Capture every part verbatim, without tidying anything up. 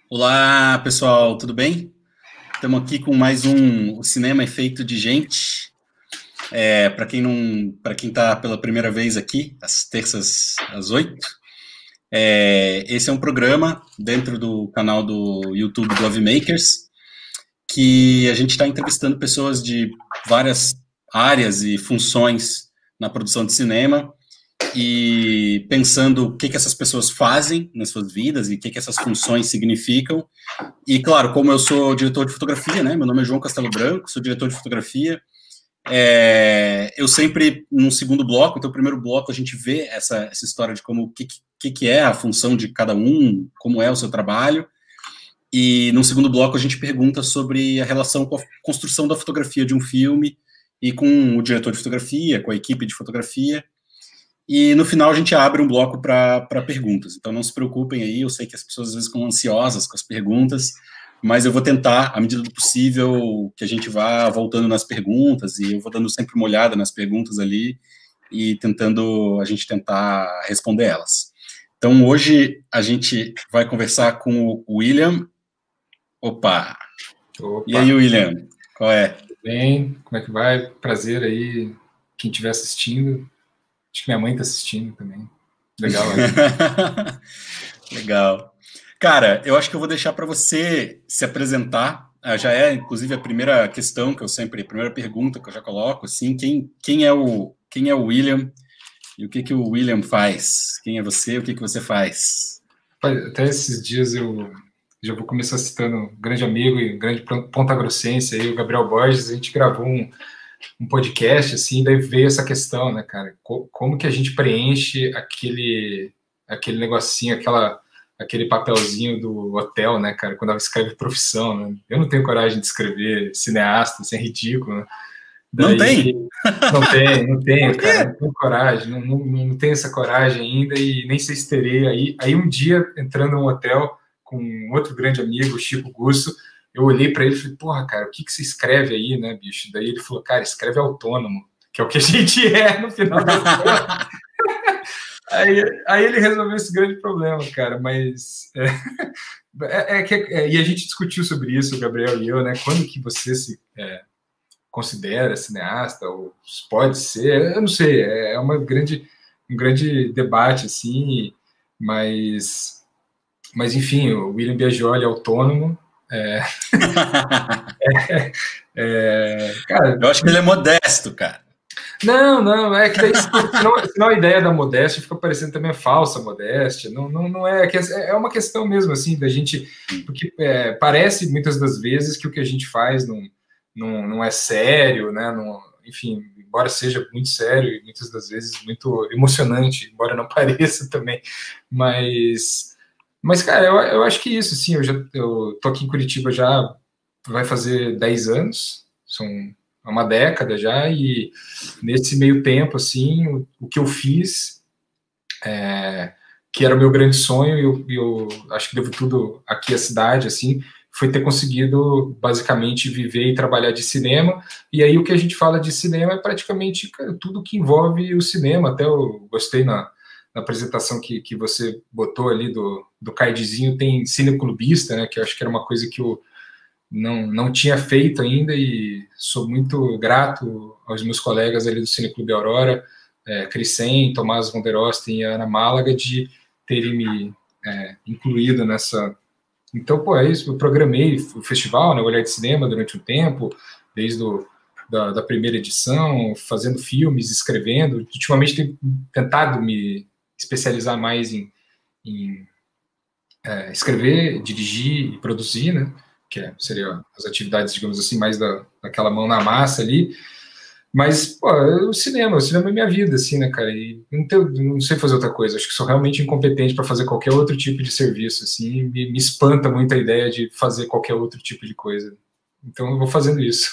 Olá, pessoal, tudo bem? Estamos aqui com mais um O Cinema é Feito de Gente. É, para quem não, para quem está pela primeira vez aqui, às terças às oito, é, esse é um programa dentro do canal do YouTube do Lovemakers, que a gente está entrevistando pessoas de várias áreas e funções na produção de cinema e pensando o que, que essas pessoas fazem nas suas vidas e o que, que essas funções significam. E, claro, como eu sou diretor de fotografia, né? Meu nome é João Castelo Branco, sou diretor de fotografia. É, eu sempre, num segundo bloco, então, o primeiro bloco, a gente vê essa, essa história de como, o que, que, que é a função de cada um, como é o seu trabalho. E, no segundo bloco, a gente pergunta sobre a relação com a construção da fotografia de um filme e com o diretor de fotografia, com a equipe de fotografia. E no final a gente abre um bloco para perguntas. Então não se preocupem aí, eu sei que as pessoas às vezes ficam ansiosas com as perguntas, mas eu vou tentar, à medida do possível, que a gente vá voltando nas perguntas, e eu vou dando sempre uma olhada nas perguntas ali, e tentando, a gente tentar responder elas. Então hoje a gente vai conversar com o William. Opa! Opa. E aí, William, qual é? Tudo bem? Como é que vai? Prazer aí, quem estiver assistindo. Acho que minha mãe está assistindo também. Legal. Legal. Cara, eu acho que eu vou deixar para você se apresentar. Já é, inclusive, a primeira questão que eu sempre, a primeira pergunta que eu já coloco, assim, quem, quem é o quem é o William e o que que o William faz? Quem é você? O que que você faz? Até esses dias eu já vou começar citando um grande amigo e um grande ponta-grossense aí, o Gabriel Borges. A gente gravou um um podcast, assim, daí veio essa questão, né, cara, como que a gente preenche aquele, aquele negocinho, aquela, aquele papelzinho do hotel, né, cara, quando ela escreve profissão, né, eu não tenho coragem de escrever cineasta, assim, é ridículo, né? Daí, não tem? Não tem, não tenho, cara, não tenho coragem, não, não, não tenho essa coragem ainda e nem sei se terei. Aí, aí um dia, entrando num hotel com outro grande amigo, o Chico Gusso, eu olhei para ele e falei, porra, cara, o que, que você escreve aí, né, bicho? Daí ele falou, cara, escreve autônomo, que é o que a gente é no final das contas. aí, aí ele resolveu esse grande problema, cara, mas... É, é, é que, é, e a gente discutiu sobre isso, o Gabriel e eu, né? Quando que você se é, considera cineasta, ou pode ser, eu não sei, é uma grande, um grande debate, assim, mas... Mas, enfim, o William Biagioli é autônomo. É... é, é, cara, eu acho que ele é modesto, cara. Não, não, é que daí, senão, senão a ideia da modéstia fica parecendo também falsa modéstia. Não, não, não é, é uma questão mesmo, assim, da gente. Porque é, parece muitas das vezes que o que a gente faz não, não, não é sério, né? Não, enfim, embora seja muito sério e muitas das vezes muito emocionante, embora não pareça também, mas. Mas, cara, eu, eu acho que isso, sim, eu já eu tô aqui em Curitiba já vai fazer dez anos, são uma década já, e nesse meio tempo, assim, o, o que eu fiz, é, que era o meu grande sonho, e eu, eu acho que devo tudo aqui à cidade, assim, foi ter conseguido, basicamente, viver e trabalhar de cinema, e aí o que a gente fala de cinema é praticamente tudo que envolve o cinema, até eu gostei na na apresentação que, que você botou ali do, do cardzinho, tem cineclubista, né, que eu acho que era uma coisa que eu não, não tinha feito ainda e sou muito grato aos meus colegas ali do Cineclube Aurora, é, Cricem, Tomás von der Osten e Ana Málaga, de terem me é, incluído nessa... Então, pô, é isso, eu programei o festival, né, o Olhar de Cinema durante um tempo, desde o Da, da primeira edição, fazendo filmes, escrevendo. Ultimamente tenho tentado me especializar mais em, em é, escrever, dirigir e produzir, né? Que é, seria as atividades, digamos assim, mais da, daquela mão na massa ali. Mas, pô, o cinema, o cinema é minha vida, assim, né, cara? E não, tenho, não sei fazer outra coisa. Acho que sou realmente incompetente para fazer qualquer outro tipo de serviço, assim. Me, me espanta muito a ideia de fazer qualquer outro tipo de coisa. Então, eu vou fazendo isso.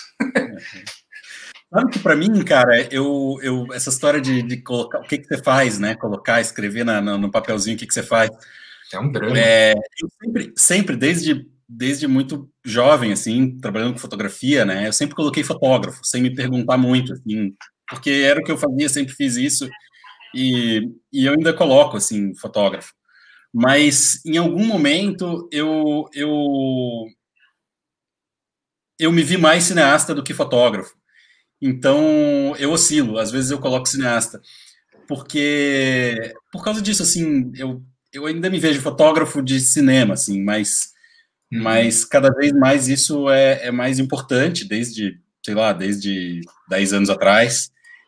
Sabe que para mim, cara, eu, eu, essa história de, de colocar, o que, que você faz, né? Colocar, escrever na, na, no papelzinho o que, que você faz. É um drama. É, eu sempre, sempre desde, desde muito jovem, assim, trabalhando com fotografia, né? Eu sempre coloquei fotógrafo, sem me perguntar muito, assim, porque era o que eu fazia, sempre fiz isso, e, e eu ainda coloco, assim, fotógrafo. mas em algum momento eu, eu, eu me vi mais cineasta do que fotógrafo. Então eu oscilo, às vezes eu coloco cineasta, porque por causa disso, assim, eu, eu ainda me vejo fotógrafo de cinema, assim, mas, uhum. mas cada vez mais isso é, é mais importante, desde, sei lá, desde dez anos atrás,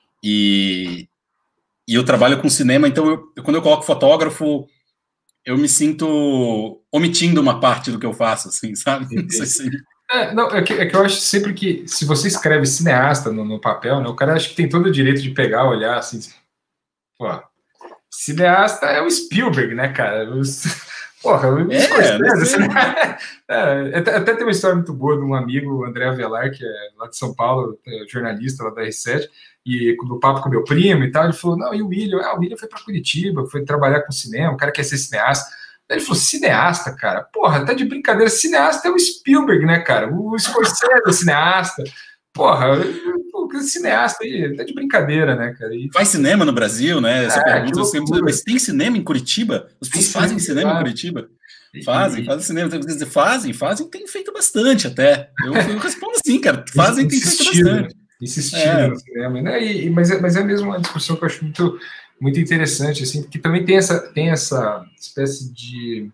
e, e eu trabalho com cinema, então eu, quando eu coloco fotógrafo, eu me sinto omitindo uma parte do que eu faço, assim, sabe? Não sei se... É, não, é que, é que eu acho sempre que, se você escreve cineasta no, no papel, né, o cara acha que tem todo o direito de pegar, olhar, assim, pô, cineasta é o Spielberg, né, cara? Os, porra, o é, Scorsese, né? é, até, até tem uma história muito boa de um amigo, o André Avelar, que é lá de São Paulo, é jornalista lá da R sete, e no papo com meu primo e tal, ele falou, não, e o William? Ah, o William foi para Curitiba, foi trabalhar com cinema, o cara quer ser cineasta. Ele falou, cineasta, cara, porra, tá de brincadeira, cineasta é o Spielberg, né, cara, o Scorsese é cineasta, porra, o cineasta aí, tá de brincadeira, né, cara. E... faz cinema no Brasil, né, essa é, pergunta, sempre, mas tem cinema em Curitiba? As pessoas fazem cinema em Curitiba? Fazem, fazem cinema, fazem, fazem, tem feito bastante até, eu, eu respondo assim, cara, fazem, tem feito bastante. Insistindo é. no cinema, né, e, mas, é, mas é mesmo uma discussão que eu acho muito... muito interessante, assim, porque também tem essa, tem essa espécie de,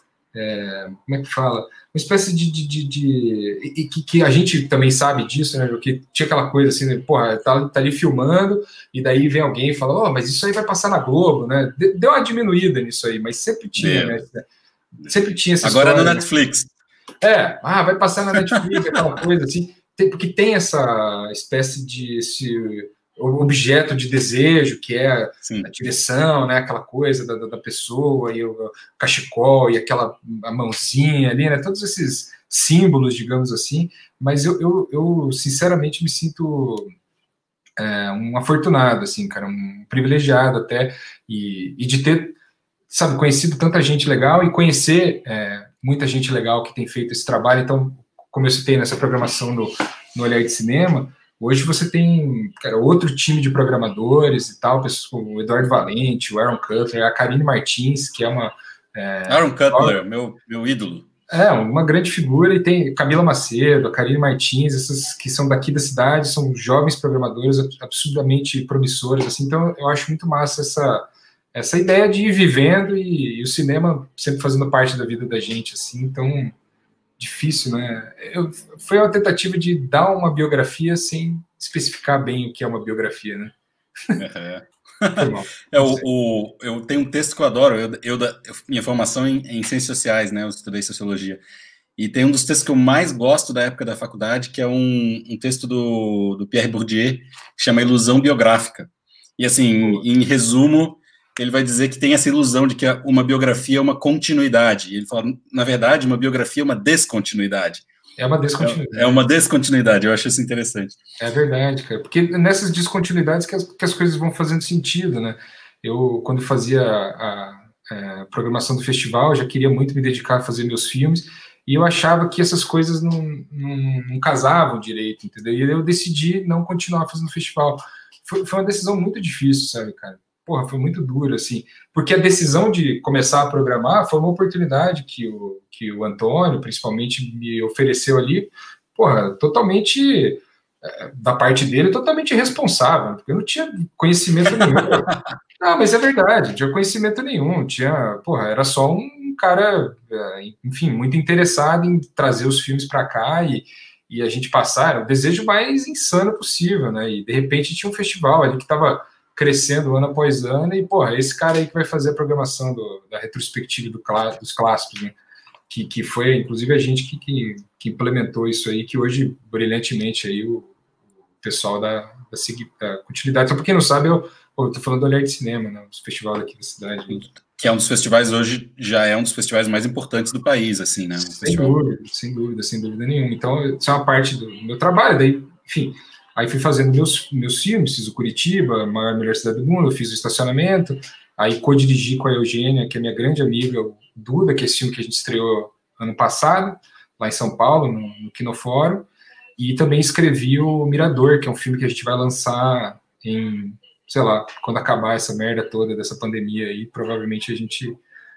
é, como é que fala? Uma espécie de, de, de, de e que, que a gente também sabe disso, né, porque tinha aquela coisa assim, né, porra, tá, tá ali filmando, e daí vem alguém e fala, ó, oh, mas isso aí vai passar na Globo, né, deu uma diminuída nisso aí, mas sempre tinha, Deu. né, sempre tinha essa Agora história, é no Netflix. Né? É, ah, vai passar na Netflix, aquela coisa assim, tem, porque tem essa espécie de... Esse, o objeto de desejo, que é Sim. a direção, né, aquela coisa da, da pessoa, e o cachecol, e aquela a mãozinha ali, né, todos esses símbolos, digamos assim, mas eu, eu, eu sinceramente me sinto é, um afortunado, assim, cara, um privilegiado até, e, e de ter, sabe, conhecido tanta gente legal e conhecer é, muita gente legal que tem feito esse trabalho. Então, como eu citei nessa programação no, no Olhar de Cinema, hoje você tem, cara, outro time de programadores e tal, pessoas como o Eduardo Valente, o Aaron Cutler, a Karine Martins, que é uma... É, Aaron Cutler, meu, meu ídolo. É, uma grande figura, e tem Camila Macedo, a Karine Martins, essas que são daqui da cidade, são jovens programadores absurdamente promissores, assim, então eu acho muito massa essa, essa ideia de ir vivendo e, e o cinema sempre fazendo parte da vida da gente, assim, então... difícil, né? Eu, foi uma tentativa de dar uma biografia sem especificar bem o que é uma biografia, né? É, é o, o, eu tenho um texto que eu adoro, eu, eu, eu minha formação em, em ciências sociais, né? Eu estudei sociologia, e tem um dos textos que eu mais gosto da época da faculdade, que é um, um texto do, do Pierre Bourdieu, que chama Ilusão Biográfica. E assim, Pô. em resumo, ele vai dizer que tem essa ilusão de que uma biografia é uma continuidade. E ele fala, na verdade, uma biografia é uma descontinuidade. É uma descontinuidade. É, é uma descontinuidade, eu acho isso interessante. É verdade, cara. Porque nessas descontinuidades que as, que as coisas vão fazendo sentido, né? Eu, quando fazia a, a, a programação do festival, já queria muito me dedicar a fazer meus filmes, e eu achava que essas coisas não, não, não casavam direito, entendeu? E eu decidi não continuar fazendo o festival. Foi, foi uma decisão muito difícil, sabe, cara? Porra, foi muito duro, assim, porque a decisão de começar a programar foi uma oportunidade que o, que o Antônio, principalmente, me ofereceu ali, porra, totalmente, é, da parte dele, totalmente irresponsável, porque eu não tinha conhecimento nenhum. Não, mas é verdade, não tinha conhecimento nenhum, tinha, porra, era só um cara, enfim, muito interessado em trazer os filmes para cá e, e a gente passar, era o desejo mais insano possível, né, e de repente tinha um festival ali que estava crescendo ano após ano, e, porra, esse cara aí que vai fazer a programação do, da retrospectiva do, dos clássicos, né? que, que foi, inclusive, a gente que, que, que implementou isso aí, que hoje, brilhantemente, aí, o, o pessoal da, da, da continuidade. Então, pra quem não sabe, eu, eu tô falando do Olhar de Cinema, né? O festival daqui da cidade. Aí. Que é um dos festivais, hoje, já é um dos festivais mais importantes do país, assim, né? Um sem festival... dúvida, sem dúvida, sem dúvida nenhuma. Então, isso é uma parte do meu trabalho, daí, enfim... Aí fui fazendo meus, meus filmes, fiz o Curitiba, a maior melhor cidade do mundo, fiz o Estacionamento, aí co-dirigi com a Eugênia, que é minha grande amiga, o Duda, que é esse filme que a gente estreou ano passado, lá em São Paulo, no, no Quinofórum, e também escrevi o Mirador, que é um filme que a gente vai lançar em, sei lá, quando acabar essa merda toda dessa pandemia aí, provavelmente a gente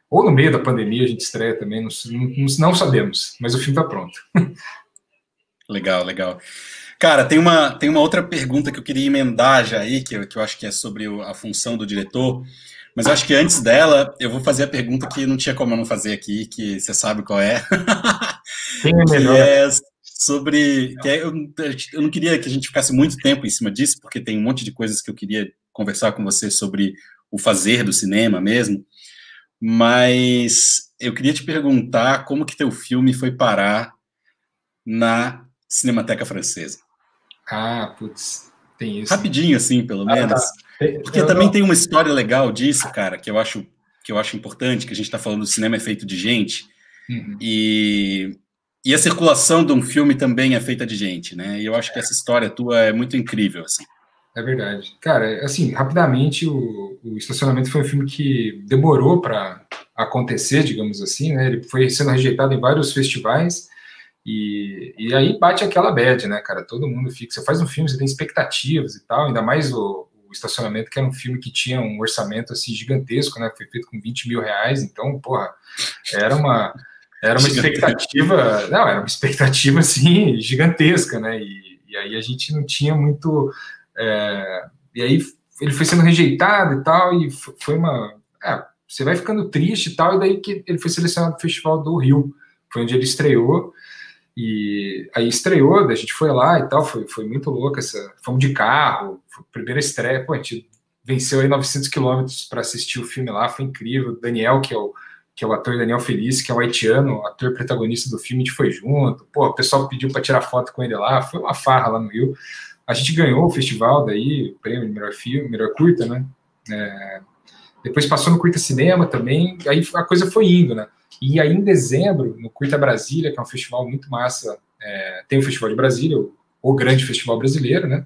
ou no meio da pandemia a gente estreia também, não, não, não sabemos, mas o filme está pronto. Legal, legal. Cara, tem uma, tem uma outra pergunta que eu queria emendar já aí, que eu, que eu acho que é sobre a função do diretor, mas eu acho que antes dela, eu vou fazer a pergunta que não tinha como eu não fazer aqui, que você sabe qual é. Quem é melhor? Que é sobre... Que é, eu, eu não queria que a gente ficasse muito tempo em cima disso, porque tem um monte de coisas que eu queria conversar com você sobre o fazer do cinema mesmo, mas eu queria te perguntar como que teu filme foi parar na Cinemateca Francesa. Ah, putz, tem isso. Rapidinho, assim, pelo menos. Ah, tá. Porque eu também não... tem uma história legal disso, cara, que eu acho, que eu acho importante, que a gente está falando do cinema é feito de gente, uhum. e, e a circulação de um filme também é feita de gente, né? E eu acho que essa história tua é muito incrível, assim. É verdade. Cara, assim, rapidamente, o, o Estacionamento foi um filme que demorou para acontecer, digamos assim, né? Ele foi sendo rejeitado em vários festivais, E, e aí bate aquela bad, né, cara? Todo mundo fica. Você faz um filme, você tem expectativas e tal, ainda mais o, o Estacionamento, que era um filme que tinha um orçamento assim gigantesco, né? Foi feito com vinte mil reais, então, porra, era uma, era uma expectativa. Não, era uma expectativa assim, gigantesca, né? E, e aí a gente não tinha muito. É, e aí ele foi sendo rejeitado e tal, e foi uma. É, você vai ficando triste e tal, e daí que ele foi selecionado pro Festival do Rio, foi onde ele estreou. E aí estreou, a gente foi lá e tal, foi, foi muito louco, essa, fomos de carro, foi a primeira estreia, pô, a gente venceu aí novecentos quilômetros para assistir o filme lá, foi incrível. O Daniel, que é o, que é o ator Daniel Felice, que é o haitiano, ator protagonista do filme, a gente foi junto, pô, o pessoal pediu para tirar foto com ele lá, foi uma farra lá no Rio. A gente ganhou o festival daí, o prêmio de melhor filme, melhor curta, né? É, depois passou no Curta Cinema também, aí a coisa foi indo, né? E aí, em dezembro, no Curta Brasília, que é um festival muito massa, é, tem o Festival de Brasília, o, o grande festival brasileiro, né?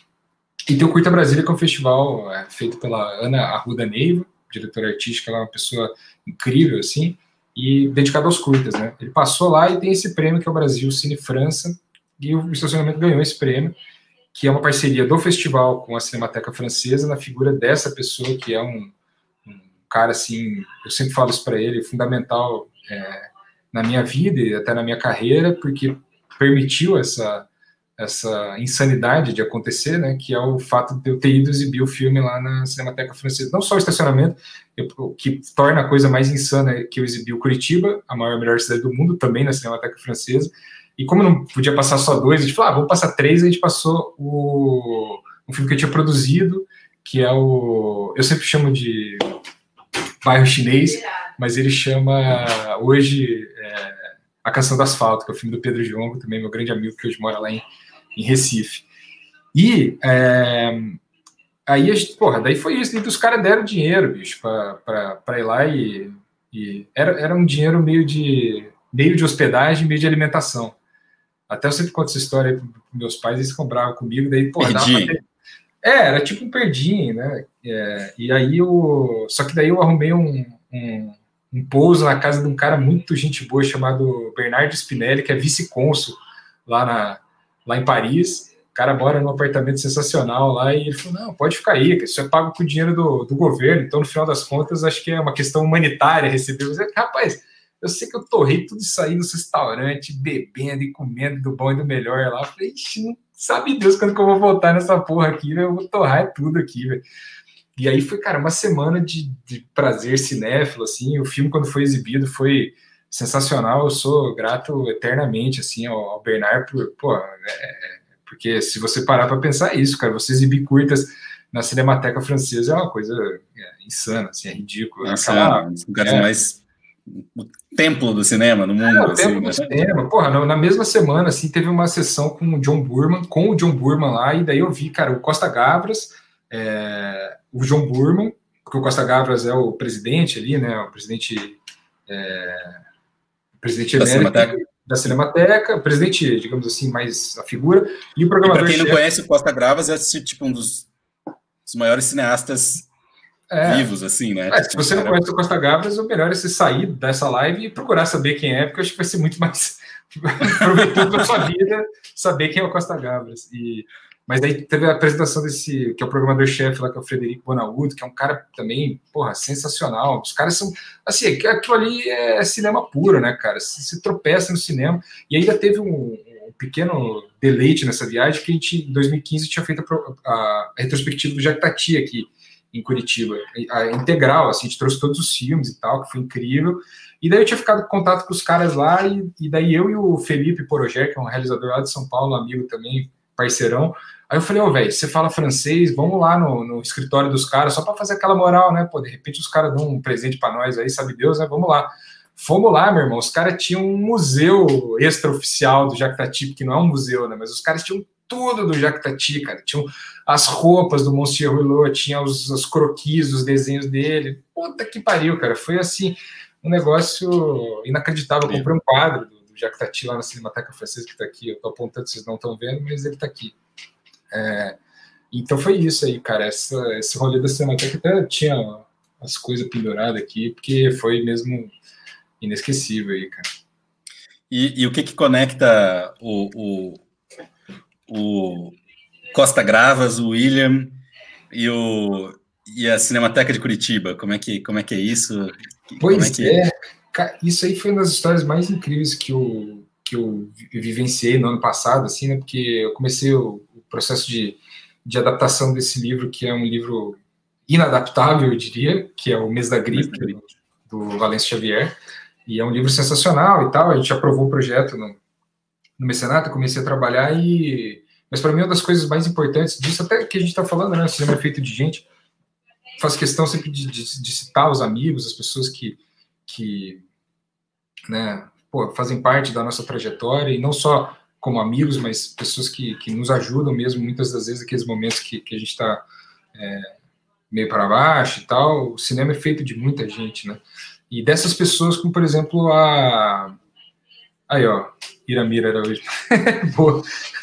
E tem o Curta Brasília, que é um festival é, feito pela Ana Arruda Neiva, diretora artística, ela é uma pessoa incrível, assim, e dedicada aos curtas, né? Ele passou lá e tem esse prêmio, que é o Brasil Cine França, e o Estacionamento ganhou esse prêmio, que é uma parceria do festival com a Cinemateca Francesa, na figura dessa pessoa, que é um cara, assim, eu sempre falo isso para ele, fundamental é, na minha vida e até na minha carreira, porque permitiu essa, essa insanidade de acontecer, né, que é o fato de eu ter ido exibir o filme lá na Cinemateca Francesa. Não só o estacionamento, eu, o que torna a coisa mais insana é que eu exibi o Curitiba, a maior melhor cidade do mundo, também na Cinemateca Francesa, e como não podia passar só dois, a gente falou, ah, vamos passar três, a gente passou o, um filme que eu tinha produzido, que é o... Eu sempre chamo de Bairro Chinês, mas ele chama hoje é, A Canção do Asfalto, que é o filme do Pedro Giongo, também meu grande amigo, que hoje mora lá em, em Recife. E é, aí, a gente, porra, daí foi isso, e os caras deram dinheiro, bicho, para ir lá e... e era, era um dinheiro meio de, meio de hospedagem, meio de alimentação. Até eu sempre conto essa história aí pros meus pais, eles compravam comigo, daí, porra, dava pra ter... É, era tipo um perdinho, né? É, e aí eu. Só que daí eu arrumei um, um, um pouso na casa de um cara muito gente boa chamado Bernardo Spinelli, que é vice-cônsul lá, na, lá em Paris. O cara mora num apartamento sensacional lá e ele falou: não, pode ficar aí, que isso é pago com o dinheiro do, do governo. Então, no final das contas, acho que é uma questão humanitária receber. Mas, rapaz, eu sei que eu torrei tudo isso aí nos restaurantes, bebendo e comendo do bom e do melhor lá. Eu falei, ixi, não sabe Deus quando que eu vou voltar nessa porra aqui, né? Eu vou torrar tudo aqui, velho. E aí foi, cara, uma semana de, de prazer cinéfilo, assim. O filme, quando foi exibido, foi sensacional. Eu sou grato eternamente, assim, ao, ao Bernard, por, pô, é, porque se você parar para pensar isso, cara, você exibir curtas na Cinemateca Francesa é uma coisa é, insana, assim, é ridículo. Nossa, Aquela, um dos lugares é, mais... o templo do cinema no mundo. É, o assim, templo né? do cinema. Porra, na, na mesma semana, assim, teve uma sessão com o John Boorman, com o John Boorman lá, e daí eu vi, cara, o Costa Gavras, é, o John Boorman, porque o Costa Gavras é o presidente ali, né, o presidente, é, o presidente da emérito Cinemateca. da Cinemateca, o presidente, digamos assim, mais a figura, e o programador. Para quem não conhece, o Costa Gavras é tipo um dos, dos maiores cineastas É, vivos, assim, né? É, se você não conhece o Costa Gavras, o melhor é você sair dessa live e procurar saber quem é, porque eu acho que vai ser muito mais proveitoso para a sua vida saber quem é o Costa Gavras. E, Mas aí teve a apresentação desse, que é o programador-chefe lá, que é o Frederico Bonaudo, que é um cara também, porra, sensacional. Os caras são, assim, aquilo ali é cinema puro, né, cara? Se, se tropeça no cinema. E ainda teve um, um pequeno deleite nessa viagem, que a gente, em dois mil e quinze, tinha feito a, a, a retrospectiva do Jacques Tati aqui em Curitiba. A, a integral, assim, a gente trouxe todos os filmes e tal, que foi incrível. E daí eu tinha ficado em contato com os caras lá, e, e daí eu e o Felipe Porogé, que é um realizador lá de São Paulo, amigo também, parceirão. Aí eu falei, ô, oh, velho, você fala francês, vamos lá no, no escritório dos caras, só para fazer aquela moral, né? Pô, de repente os caras dão um presente para nós aí, sabe Deus, né? Vamos lá. Fomos lá, meu irmão, os caras tinham um museu extraoficial do Jacques Tati, que não é um museu, né? Mas os caras tinham tudo do Jacques Tati, cara. Tinham as roupas do Monsieur Rouleau, tinha os, os croquis, os desenhos dele. Puta que pariu, cara. Foi, assim, um negócio inacreditável. Eu comprei um quadro do, do Jacques Tati lá na Cinemateca Francesa, que tá aqui. Eu tô apontando, vocês não estão vendo, mas ele tá aqui. É, então foi isso aí, cara. Essa, esse rolê da Cinemateca até tinha as coisas penduradas aqui, porque foi mesmo inesquecível aí, cara. E, e o que que conecta o, o, o Costa Gravas, o William e, o, e a Cinemateca de Curitiba? Como é que, como é, que é isso? Pois é, que... é, cara, isso aí foi uma das histórias mais incríveis que eu, que eu vivenciei no ano passado, assim, né? Porque eu comecei o processo de, de adaptação desse livro, que é um livro inadaptável, eu diria, que é o Mês da Gripe, do, do Valêncio Xavier, e é um livro sensacional e tal. A gente aprovou o projeto no, no Mecenato, eu comecei a trabalhar, e mas para mim uma das coisas mais importantes disso, até que a gente está falando, né, o cinema é feito de gente, faço questão sempre de, de, de citar os amigos, as pessoas que, que né, pô, fazem parte da nossa trajetória, e não só como amigos, mas pessoas que, que nos ajudam mesmo, muitas das vezes, aqueles momentos que, que a gente está é, meio para baixo e tal. O cinema é feito de muita gente, né? E dessas pessoas, como, por exemplo, a... Aí, ó, Iramira Araújo. Boa.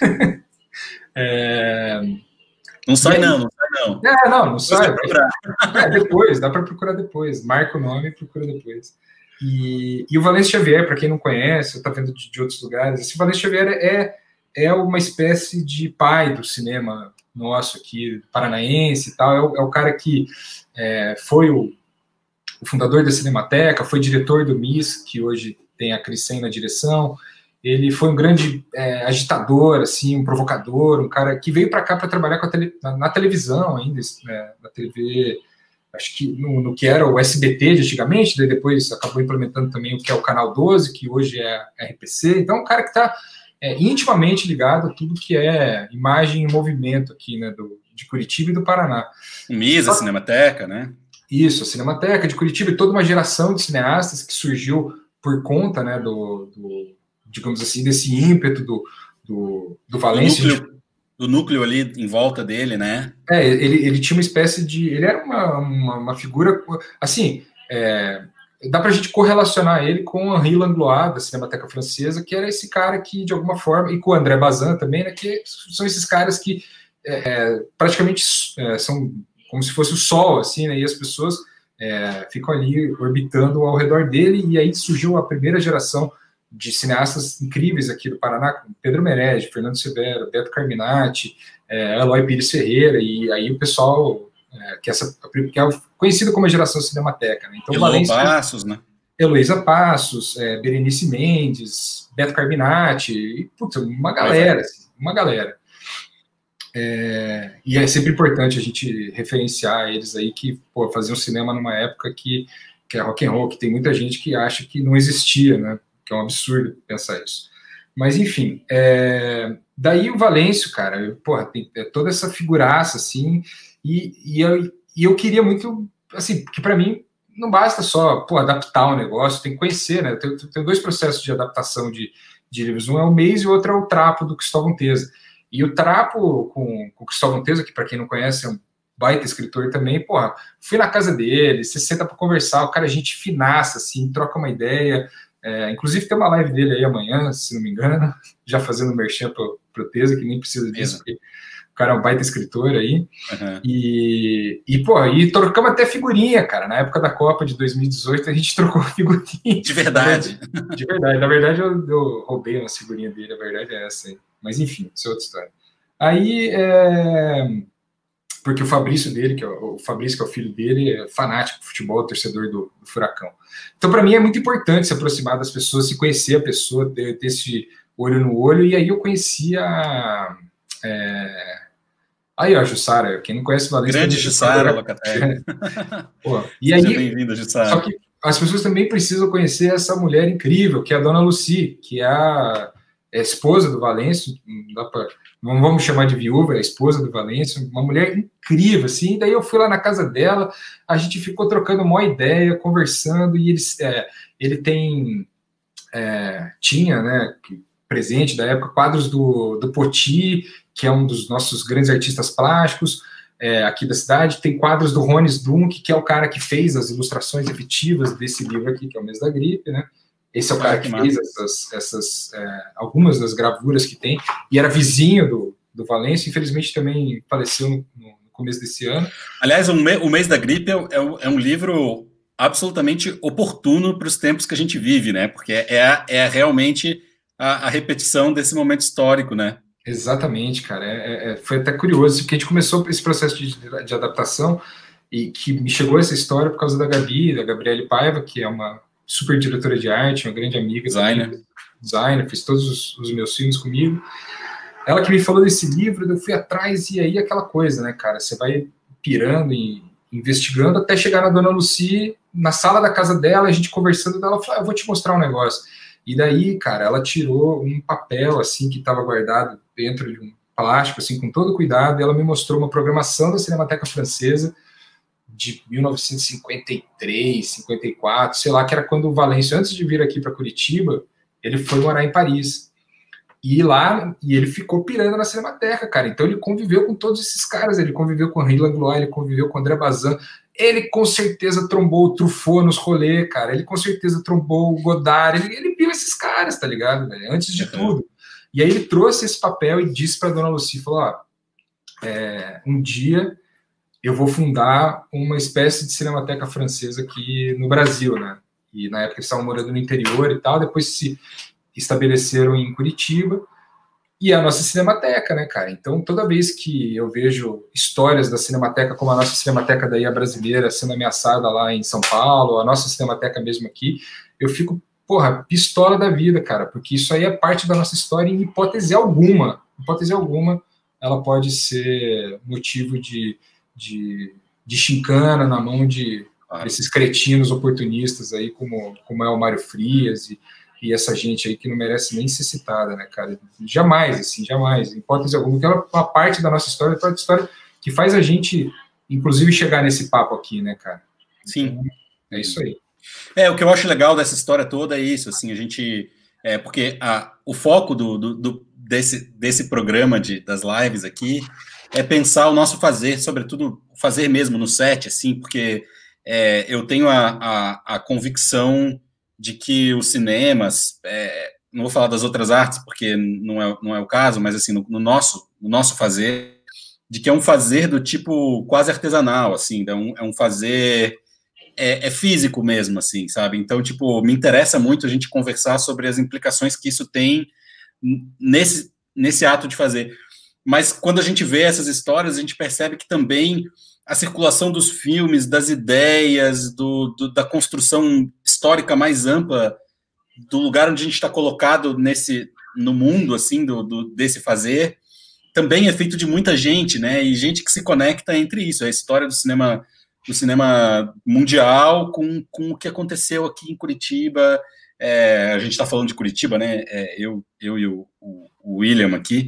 É... Não sai não, não sai não. É, não, não sai. É, depois, dá para procurar depois. Marca o nome e procura depois. E, e o Valêncio Xavier, para quem não conhece, está vendo de, de outros lugares, esse Valêncio Xavier é, é uma espécie de pai do cinema nosso aqui, paranaense e tal. É o, é o cara que é, foi o, o fundador da Cinemateca, foi diretor do M I S, que hoje tem a Cricem na direção. Ele foi um grande é, agitador, assim, um provocador, um cara que veio para cá para trabalhar com a tele, na, na televisão ainda, né, na T V... acho que no, no que era o S B T de antigamente, daí depois acabou implementando também o que é o Canal doze, que hoje é a R P C. Então, um cara que está é, intimamente ligado a tudo que é imagem e movimento aqui, né, do, de Curitiba e do Paraná. Misa, a Cinemateca, né? Isso, a Cinemateca de Curitiba e toda uma geração de cineastas que surgiu por conta, né, do, do digamos assim, desse ímpeto do, do, do Valêncio. O núcleo, do núcleo ali em volta dele, né? É, ele, ele tinha uma espécie de... Ele era uma, uma, uma figura... Assim, é, dá pra gente correlacionar ele com o Henri Langlois, da Cinemateca Francesa, que era esse cara que, de alguma forma... E com o André Bazin também, né? Que são esses caras que é, praticamente é, são como se fosse o sol, assim, né? E as pessoas é, ficam ali orbitando ao redor dele. E aí surgiu a primeira geração de cineastas incríveis aqui do Paraná, como Pedro Merege, Fernando Severo, Beto Carminati, é, Eloy Pires Ferreira, e aí o pessoal, é, que, essa, que é conhecido como a geração Cinemateca, né? Então, Valência Passos, né? Heloísa Passos, é, Berenice Mendes, Beto Carminati, e, putz, uma galera, assim, uma galera. É, e é sempre importante a gente referenciar eles aí, que, pô, faziam cinema numa época que, que é rock and roll, que tem muita gente que acha que não existia, né? Que é um absurdo pensar isso. Mas, enfim, é... daí o Valêncio, cara, porra, tem toda essa figuraça, assim, e, e, eu, e eu queria muito, assim, porque para mim não basta só, pô, adaptar um negócio, tem que conhecer, né? Tem, tem dois processos de adaptação de, de livros, um é o Mês e o outro é o Trapo, do Cristóvão Teza. E o Trapo, com, com o Cristóvão Teza, que para quem não conhece é um baita escritor também, porra, fui na casa dele, você senta para conversar, o cara é gente finaça, assim, troca uma ideia. É, inclusive tem uma live dele aí amanhã, se não me engano, já fazendo merchan pro, pro Teza, que nem precisa disso, porque o cara é um baita escritor aí. Uhum. E, e, pô, e trocamos até figurinha, cara. Na época da Copa de dois mil e dezoito, a gente trocou figurinha. De verdade. De verdade. Na verdade, eu, eu roubei uma figurinha dele, a verdade é essa aí. Mas, enfim, isso é outra história. Aí, é, porque o Fabrício dele, que é o, o Fabrício, que é o filho dele, é fanático de futebol, torcedor do, do Furacão. Então, para mim, é muito importante se aproximar das pessoas, se conhecer a pessoa, ter, ter esse olho no olho, e aí eu conheci a... É, aí, ó, Jussara, quem não conhece Valência... Grande Jussara Locatelli. E Seja aí, bem-vinda, Jussara. Só que as pessoas também precisam conhecer essa mulher incrível, que é a Dona Lucy, que é a, é a esposa do Valêncio, não, dá pra, não vamos chamar de viúva, é a esposa do Valêncio, uma mulher incrível, assim. Daí eu fui lá na casa dela, a gente ficou trocando uma ideia, conversando, e ele, é, ele tem, é, tinha, né, presente da época, quadros do, do Poti, que é um dos nossos grandes artistas plásticos, É, aqui da cidade, tem quadros do Rones Dunk, que é o cara que fez as ilustrações efetivas desse livro aqui, que é o Mês da Gripe, né? Esse é o cara que fez essas, essas é, algumas das gravuras que tem, e era vizinho do, do Valêncio, infelizmente também faleceu no, no começo desse ano. Aliás, o, me, o Mês da Gripe é, é, é um livro absolutamente oportuno para os tempos que a gente vive, né? Porque é, é realmente a, a repetição desse momento histórico, né? Exatamente, cara. É, é, foi até curioso, porque a gente começou esse processo de, de adaptação e que me chegou essa história por causa da Gabi, da Gabriele Paiva, que é uma super diretora de arte, uma grande amiga, designer, também, designer, fez todos os, os meus filmes comigo. Ela que me falou desse livro, eu fui atrás, e aí aquela coisa, né, cara? Você vai pirando e investigando até chegar na Dona Lucy, na sala da casa dela, a gente conversando, ela falou, ah, eu vou te mostrar um negócio. E daí, cara, ela tirou um papel, assim, que estava guardado dentro de um plástico, assim, com todo cuidado, e ela me mostrou uma programação da Cinemateca Francesa de mil novecentos e cinquenta e três, cinquenta e quatro, sei lá, que era quando o Valêncio, antes de vir aqui para Curitiba, ele foi morar em Paris. E lá, e ele ficou pirando na Cinemateca, cara. Então ele conviveu com todos esses caras, ele conviveu com Henri Langlois, ele conviveu com André Bazin, ele com certeza trombou o Truffaut nos rolês, cara, ele com certeza trombou o Godard, ele, ele viu esses caras, tá ligado, velho? Antes de tudo. E aí ele trouxe esse papel e disse pra Dona Lucy, falou, ó, é, um dia eu vou fundar uma espécie de Cinemateca Francesa aqui no Brasil, né? E na época eles estavam morando no interior e tal, depois se estabeleceram em Curitiba, e a nossa Cinemateca, né, cara? Então, toda vez que eu vejo histórias da Cinemateca, como a nossa Cinemateca daí, a brasileira, sendo ameaçada lá em São Paulo, a nossa Cinemateca mesmo aqui, eu fico, porra, pistola da vida, cara, porque isso aí é parte da nossa história em hipótese alguma, hipótese alguma, ela pode ser motivo de, de, de chincana na mão de desses cretinos oportunistas aí, como, como é o Mário Frias e e essa gente aí que não merece nem ser citada, né, cara? Jamais, assim, jamais, em hipótese alguma, porque ela é uma parte da nossa história, parte da história que faz a gente, inclusive, chegar nesse papo aqui, né, cara? Sim. Então, é isso aí. É, o que eu acho legal dessa história toda é isso, assim, a gente, é, porque a, o foco do, do, do, desse, desse programa de, das lives aqui é pensar o nosso fazer, sobretudo o fazer mesmo no set, assim, porque é, eu tenho a, a, a convicção de que os cinemas, é, não vou falar das outras artes, porque não é, não é o caso, mas assim, no, no, nosso, no nosso fazer, de que é um fazer do tipo quase artesanal, assim, é um, é um fazer, é, é físico mesmo, assim, sabe? Então, tipo, me interessa muito a gente conversar sobre as implicações que isso tem nesse, nesse ato de fazer. Mas quando a gente vê essas histórias, a gente percebe que também a circulação dos filmes, das ideias, do, do, da construção histórica mais ampla do lugar onde a gente está colocado nesse, no mundo, assim, do, do, desse fazer, também é feito de muita gente, né, e gente que se conecta entre isso, a história do cinema, do cinema mundial com, com o que aconteceu aqui em Curitiba, é, a gente está falando de Curitiba, né, é, eu, eu e o, o, o William aqui,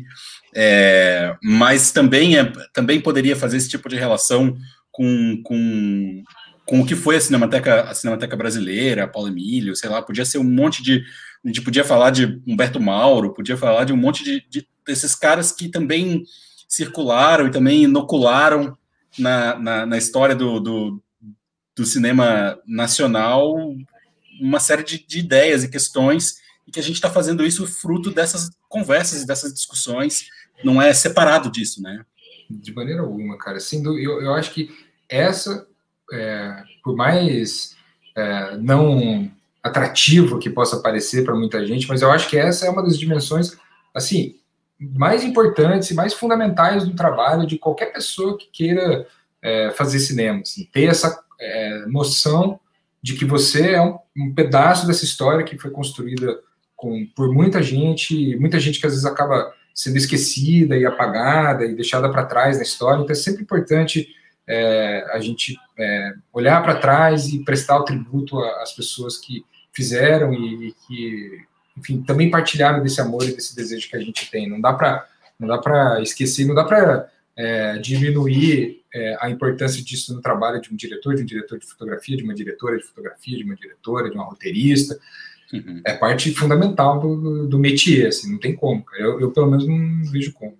É, mas também, é, também poderia fazer esse tipo de relação com, com, com o que foi a Cinemateca, a Cinemateca Brasileira, a Paulo Emílio, sei lá, podia ser um monte de... A gente podia falar de Humberto Mauro, podia falar de um monte de, de desses caras que também circularam e também inocularam na, na, na história do, do, do cinema nacional uma série de, de ideias e questões, e que a gente está fazendo isso fruto dessas conversas e dessas discussões, não é separado disso, né? De maneira alguma, cara. Assim, eu, eu acho que essa, é, por mais é, não atrativo que possa parecer para muita gente, mas eu acho que essa é uma das dimensões, assim, mais importantes e mais fundamentais do trabalho de qualquer pessoa que queira é, fazer cinema. Assim, ter essa é, noção de que você é um, um pedaço dessa história que foi construída com, por muita gente, muita gente que às vezes acaba sendo esquecida e apagada e deixada para trás na história. Então é sempre importante é, a gente é, olhar para trás e prestar o tributo às pessoas que fizeram e, e que, enfim, também partilharam desse amor e desse desejo que a gente tem. Não dá para não dá para esquecer, não dá para é, diminuir é, a importância disso no trabalho de um diretor, de um diretor de fotografia, de uma diretora de fotografia, de uma diretora, de uma roteirista. Uhum. É parte fundamental do, do métier, assim, não tem como. Eu, eu, pelo menos, não vejo como.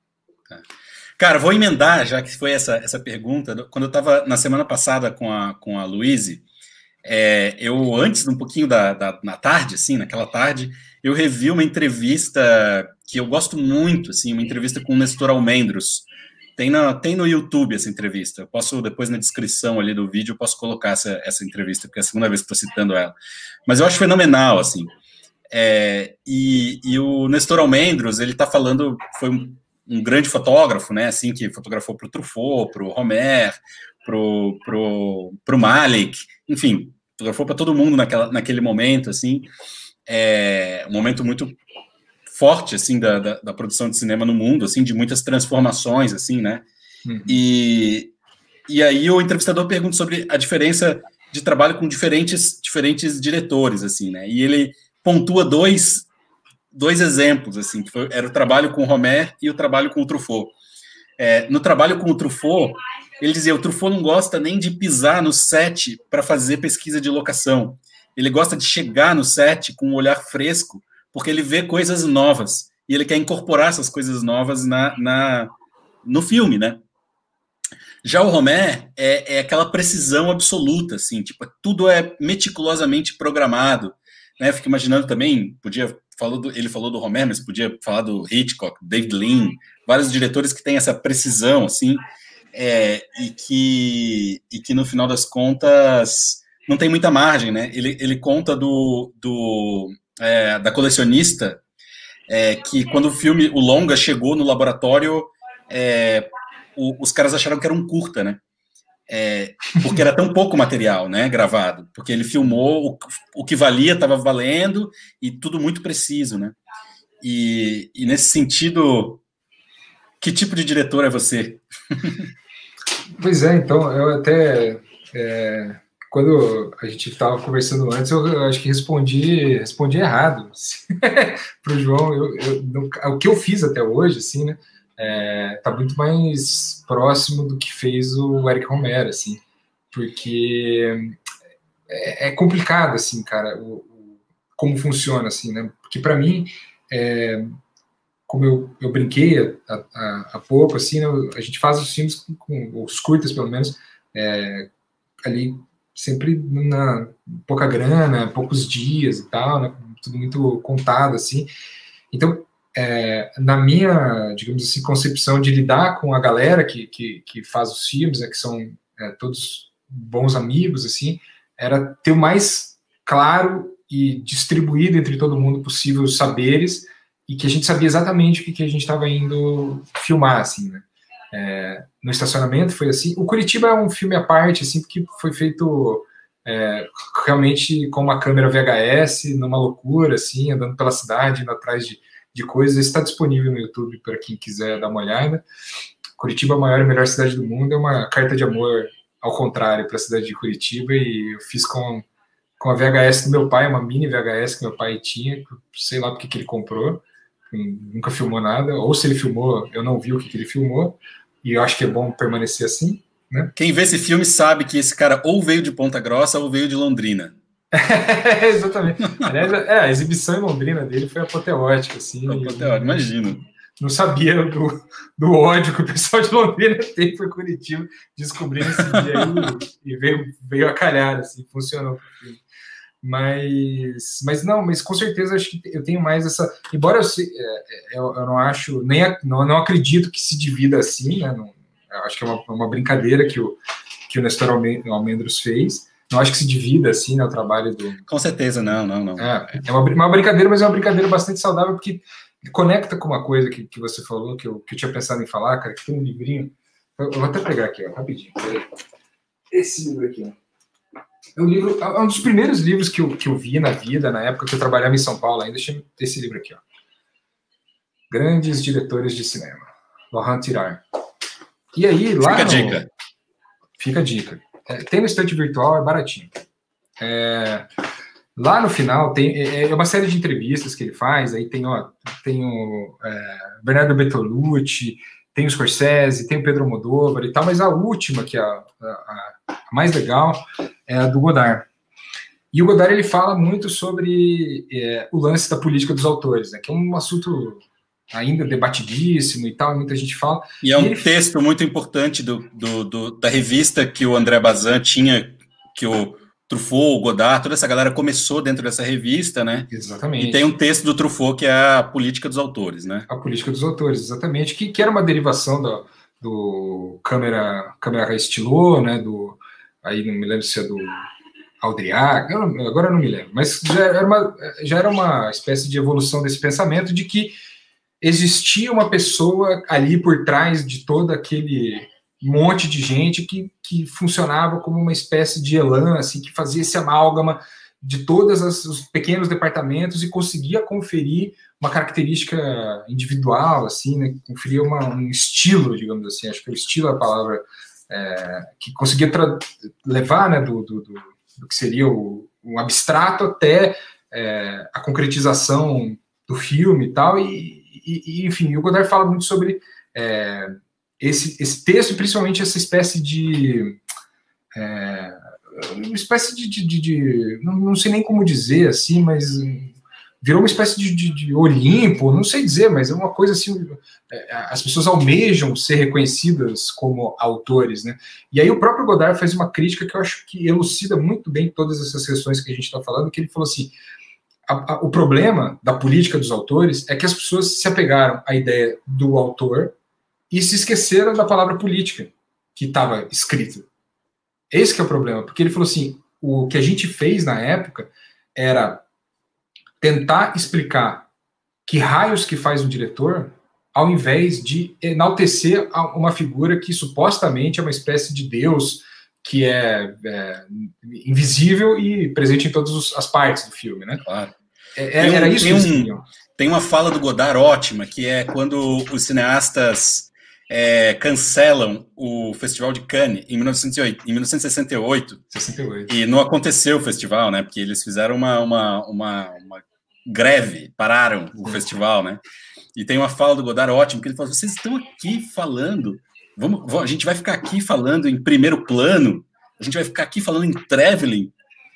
Cara, vou emendar, já que foi essa, essa pergunta. Quando eu estava na semana passada com a, com a Luíse, é, eu, antes, um pouquinho da, da na tarde, assim, naquela tarde, eu revi uma entrevista que eu gosto muito, assim, uma entrevista com o Nestor Almendros. Tem, na, tem no YouTube essa entrevista. Eu posso, depois na descrição ali do vídeo, eu posso colocar essa, essa entrevista, porque é a segunda vez que estou citando ela. Mas eu acho fenomenal, assim. É, e, e o Nestor Almendros, ele está falando, foi um, um grande fotógrafo, né, assim, que fotografou para o Truffaut, para o Rohmer, para o pro, pro Malick, enfim, fotografou para todo mundo naquela, naquele momento, assim, é, um momento muito forte, assim, da, da, da produção de cinema no mundo, assim, de muitas transformações, assim, né, uhum. e, e aí o entrevistador pergunta sobre a diferença de trabalho com diferentes, diferentes diretores, assim, né, e ele pontua dois, dois exemplos, assim, que foi, era o trabalho com o Rohmer e o trabalho com o Truffaut. É, no trabalho com o Truffaut, ele dizia, o Truffaut não gosta nem de pisar no set para fazer pesquisa de locação, ele gosta de chegar no set com um olhar fresco, porque ele vê coisas novas, e ele quer incorporar essas coisas novas na, na, no filme, né? Já o Rohmer é, é aquela precisão absoluta, assim, tipo, tudo é meticulosamente programado, né? Fico imaginando também, podia, falou do, ele falou do Rohmer, mas podia falar do Hitchcock, David Lean, vários diretores que têm essa precisão, assim, é, e, que, e que, no final das contas, não tem muita margem, né? Ele, ele conta do... do É, da colecionista, é, que quando o filme, o longa, chegou no laboratório, é, o, os caras acharam que era um curta, né? É, porque era tão pouco material, né, gravado, porque ele filmou o, o que valia, estava valendo, e tudo muito preciso, né? E, e nesse sentido, que tipo de diretor é você? Pois é, então, eu até... É... Quando a gente estava conversando antes, eu, eu acho que respondi, respondi errado para o João. Eu, eu, no, o que eu fiz até hoje, assim, né, é, tá muito mais próximo do que fez o Eric Rohmer, assim, porque é, é complicado, assim, cara, o, o, como funciona, assim, né? Porque para mim, é, como eu, eu brinquei há, há, há pouco, assim, né, a gente faz os filmes com, com os curtas, pelo menos, é, ali sempre na pouca grana, poucos dias e tal, né, tudo muito contado, assim. Então, é, na minha, digamos assim, concepção de lidar com a galera que, que, que faz os filmes, né, que são é, todos bons amigos, assim, era ter o mais claro e distribuído entre todo mundo possível os saberes e que a gente sabia exatamente o que, que a gente estava indo filmar, assim, né. É, no estacionamento foi assim. O Curitiba é um filme à parte, assim, porque foi feito é, realmente com uma câmera V H S, numa loucura, assim, andando pela cidade, indo atrás de, de coisas. Está disponível no YouTube para quem quiser dar uma olhada. Curitiba, a maior e melhor cidade do mundo, é uma carta de amor ao contrário para a cidade de Curitiba, e eu fiz com, com a V H S do meu pai, uma mini V H S que meu pai tinha, sei lá porque que ele comprou, nunca filmou nada, ou se ele filmou, eu não vi o que, que ele filmou. E eu acho que é bom permanecer assim, né? Quem vê esse filme sabe que esse cara ou veio de Ponta Grossa ou veio de Londrina. É, exatamente. Aliás, é, a exibição em Londrina dele foi apoteótica, assim. Apoteótica, imagino. Não sabia do, do ódio que o pessoal de Londrina tem por Curitiba, descobrindo esse dia aí e veio, veio a calhar, assim, funcionou pro filme. Mas, mas não, mas com certeza acho que eu tenho mais essa. Embora eu, eu, eu não acho, nem não, não acredito que se divida assim, né? Não, eu acho que é uma, uma brincadeira que o, que o Nestor Almendros fez. Não acho que se divida assim, né? O trabalho do. Com certeza, não, não, não. É, é uma, uma brincadeira, mas é uma brincadeira bastante saudável, porque conecta com uma coisa que, que você falou, que eu, que eu tinha pensado em falar, cara, que tem um livrinho. Eu, eu vou até pegar aqui, ó, rapidinho. Esse livro aqui, ó. É um, livro, é um dos primeiros livros que eu, que eu vi na vida, na época que eu trabalhava em São Paulo ainda. Deixa eu ter esse livro aqui, ó. Grandes Diretores de Cinema. Laurent Tirard. E aí, lá. Fica a no, dica. Fica a dica. É, tem no estante virtual, é baratinho. É, lá no final tem é, é uma série de entrevistas que ele faz. Aí tem, ó, tem o é, Bernardo Bertolucci, tem o Scorsese, tem o Pedro Almodóvar e tal, mas a última, que é a, a, a mais legal, é a do Godard. E o Godard ele fala muito sobre é, o lance da política dos autores, né, que é um assunto ainda debatidíssimo e tal, muita gente fala. E é um e ele... texto muito importante do, do, do, da revista que o André Bazin tinha, que o Truffaut, o Godard, toda essa galera começou dentro dessa revista, né? Exatamente. E tem um texto do Truffaut que é a política dos autores, né? A política dos autores, exatamente, que, que era uma derivação do, do câmera, câmera estilô, né? Do, aí não me lembro se é do Audriac, agora eu não me lembro, mas já era, uma, já era uma espécie de evolução desse pensamento de que existia uma pessoa ali por trás de todo aquele monte de gente que, que funcionava como uma espécie de elan, assim, que fazia esse amálgama de todos os pequenos departamentos e conseguia conferir uma característica individual, assim, né, conferia uma, um estilo, digamos assim, acho que o estilo é a palavra é, que conseguia levar, né, do, do, do, do que seria o, o abstrato até é, a concretização do filme e tal, e, e, e enfim, o Godard fala muito sobre é, esse, esse texto, principalmente essa espécie de é, uma espécie de, de, de, de não, não sei nem como dizer assim, mas virou uma espécie de, de, de Olimpo, não sei dizer, mas é uma coisa assim, é, as pessoas almejam ser reconhecidas como autores, né? E aí o próprio Godard faz uma crítica que eu acho que elucida muito bem todas essas questões que a gente está falando, que ele falou assim, a, a, o problema da política dos autores é que as pessoas se apegaram à ideia do autor e se esqueceram da palavra política que estava escrita. Esse que é o problema, porque ele falou assim, o que a gente fez na época era tentar explicar que raios que faz um diretor, ao invés de enaltecer uma figura que supostamente é uma espécie de Deus que é, é invisível e presente em todas as partes do filme, né? Claro. É, tem um, era isso tem que eles um, queriam. Tem uma fala do Godard ótima, que é quando os cineastas é, cancelam o Festival de Cannes em mil novecentos e sessenta e oito, sessenta e oito. E não aconteceu o festival, né? Porque eles fizeram uma, uma, uma, uma greve, pararam o festival, né? E tem uma fala do Godard ótima, que ele fala, vocês estão aqui falando, vamos, a gente vai ficar aqui falando em primeiro plano, a gente vai ficar aqui falando em traveling,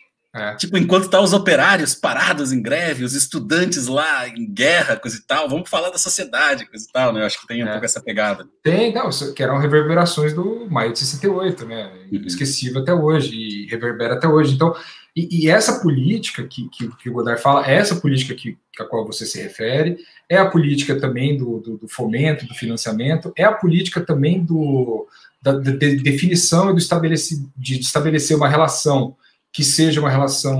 é. Tipo, enquanto tá os operários parados em greve, os estudantes lá em guerra, coisa e tal, vamos falar da sociedade, coisa e tal, né? Eu acho que tem um é. pouco essa pegada. Tem, não, que eram reverberações do maio de sessenta e oito, né? Uhum. Esquecível até hoje, e reverbera até hoje. Então, e, e essa política que, que, que o Godard fala, é essa política que, a qual você se refere, é a política também do, do, do fomento, do financiamento, é a política também do, da, da de definição e do estabeleci, de estabelecer uma relação que seja uma relação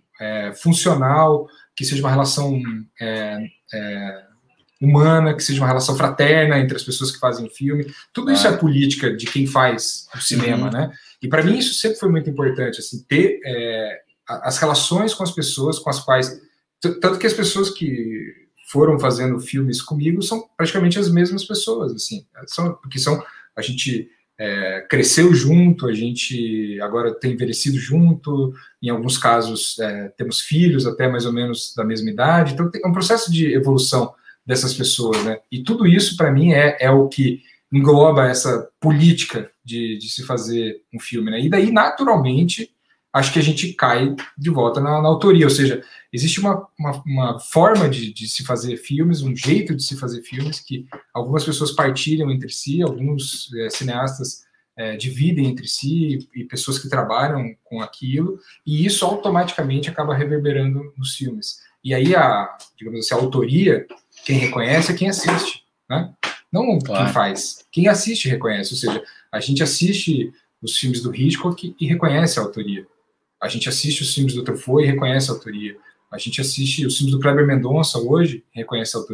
é, funcional, que seja uma relação é, é, humana, que seja uma relação fraterna entre as pessoas que fazem o filme. Tudo ah. isso é a política de quem faz o cinema, uhum. né? E para mim isso sempre foi muito importante, assim, ter é, as relações com as pessoas com as quais... Tanto que as pessoas que foram fazendo filmes comigo são praticamente as mesmas pessoas, assim, são, porque são... A gente... É, cresceu junto, a gente agora tem envelhecido junto, em alguns casos é, temos filhos até mais ou menos da mesma idade, então é um processo de evolução dessas pessoas, né? E tudo isso para mim é, é o que engloba essa política de, de se fazer um filme, né? E daí naturalmente acho que a gente cai de volta na, na autoria, ou seja, existe uma, uma, uma forma de, de se fazer filmes, um jeito de se fazer filmes que algumas pessoas partilham entre si, alguns é, cineastas é, dividem entre si e, e pessoas que trabalham com aquilo, e isso automaticamente acaba reverberando nos filmes. E aí a, digamos assim, a autoria, quem reconhece é quem assiste, né? Não claro. Quem faz, quem assiste reconhece, ou seja, a gente assiste os filmes do Hitchcock e reconhece a autoria. A gente assiste os filmes do Truffaut e reconhece a autoria. A gente assiste os filmes do Kleber Mendonça hoje e reconhece a autoria.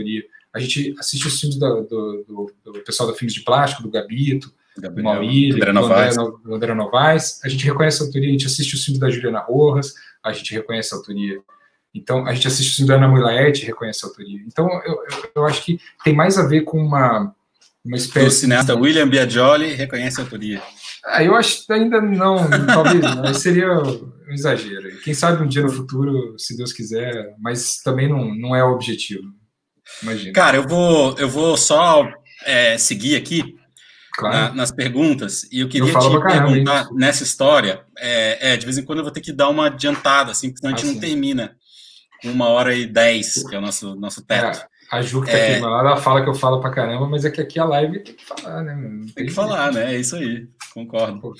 a gente assiste os filmes do, do, do, do pessoal da Filmes de Plástico, do Gabito, Gabriel, do Maurílio, André do Novaes. André, do André Novaes, a gente reconhece a autoria, a gente assiste os filmes da Juliana Rojas, a gente reconhece a autoria. Então, a gente assiste o filme da Ana Mui Laerte e reconhece a autoria. Então, eu, eu, eu acho que tem mais a ver com uma, uma espécie... O cineasta de... William Biagioli reconhece a autoria. Ah, eu acho que ainda não, talvez não, mas seria um exagero. Quem sabe um dia no futuro, se Deus quiser, mas também não, não é o objetivo. Imagina. Cara, eu vou, eu vou só é, seguir aqui claro. na, nas perguntas, e eu queria eu te caramba, perguntar hein? nessa história, é, é, de vez em quando eu vou ter que dar uma adiantada, assim, porque senão a gente ah, não sim. termina com uma hora e dez, que é o nosso, nosso teto. É. A Ju que tá é... aqui, ela fala que eu falo pra caramba, mas é que aqui a live tem que falar, né? Tem, tem que falar, né? É isso aí, concordo.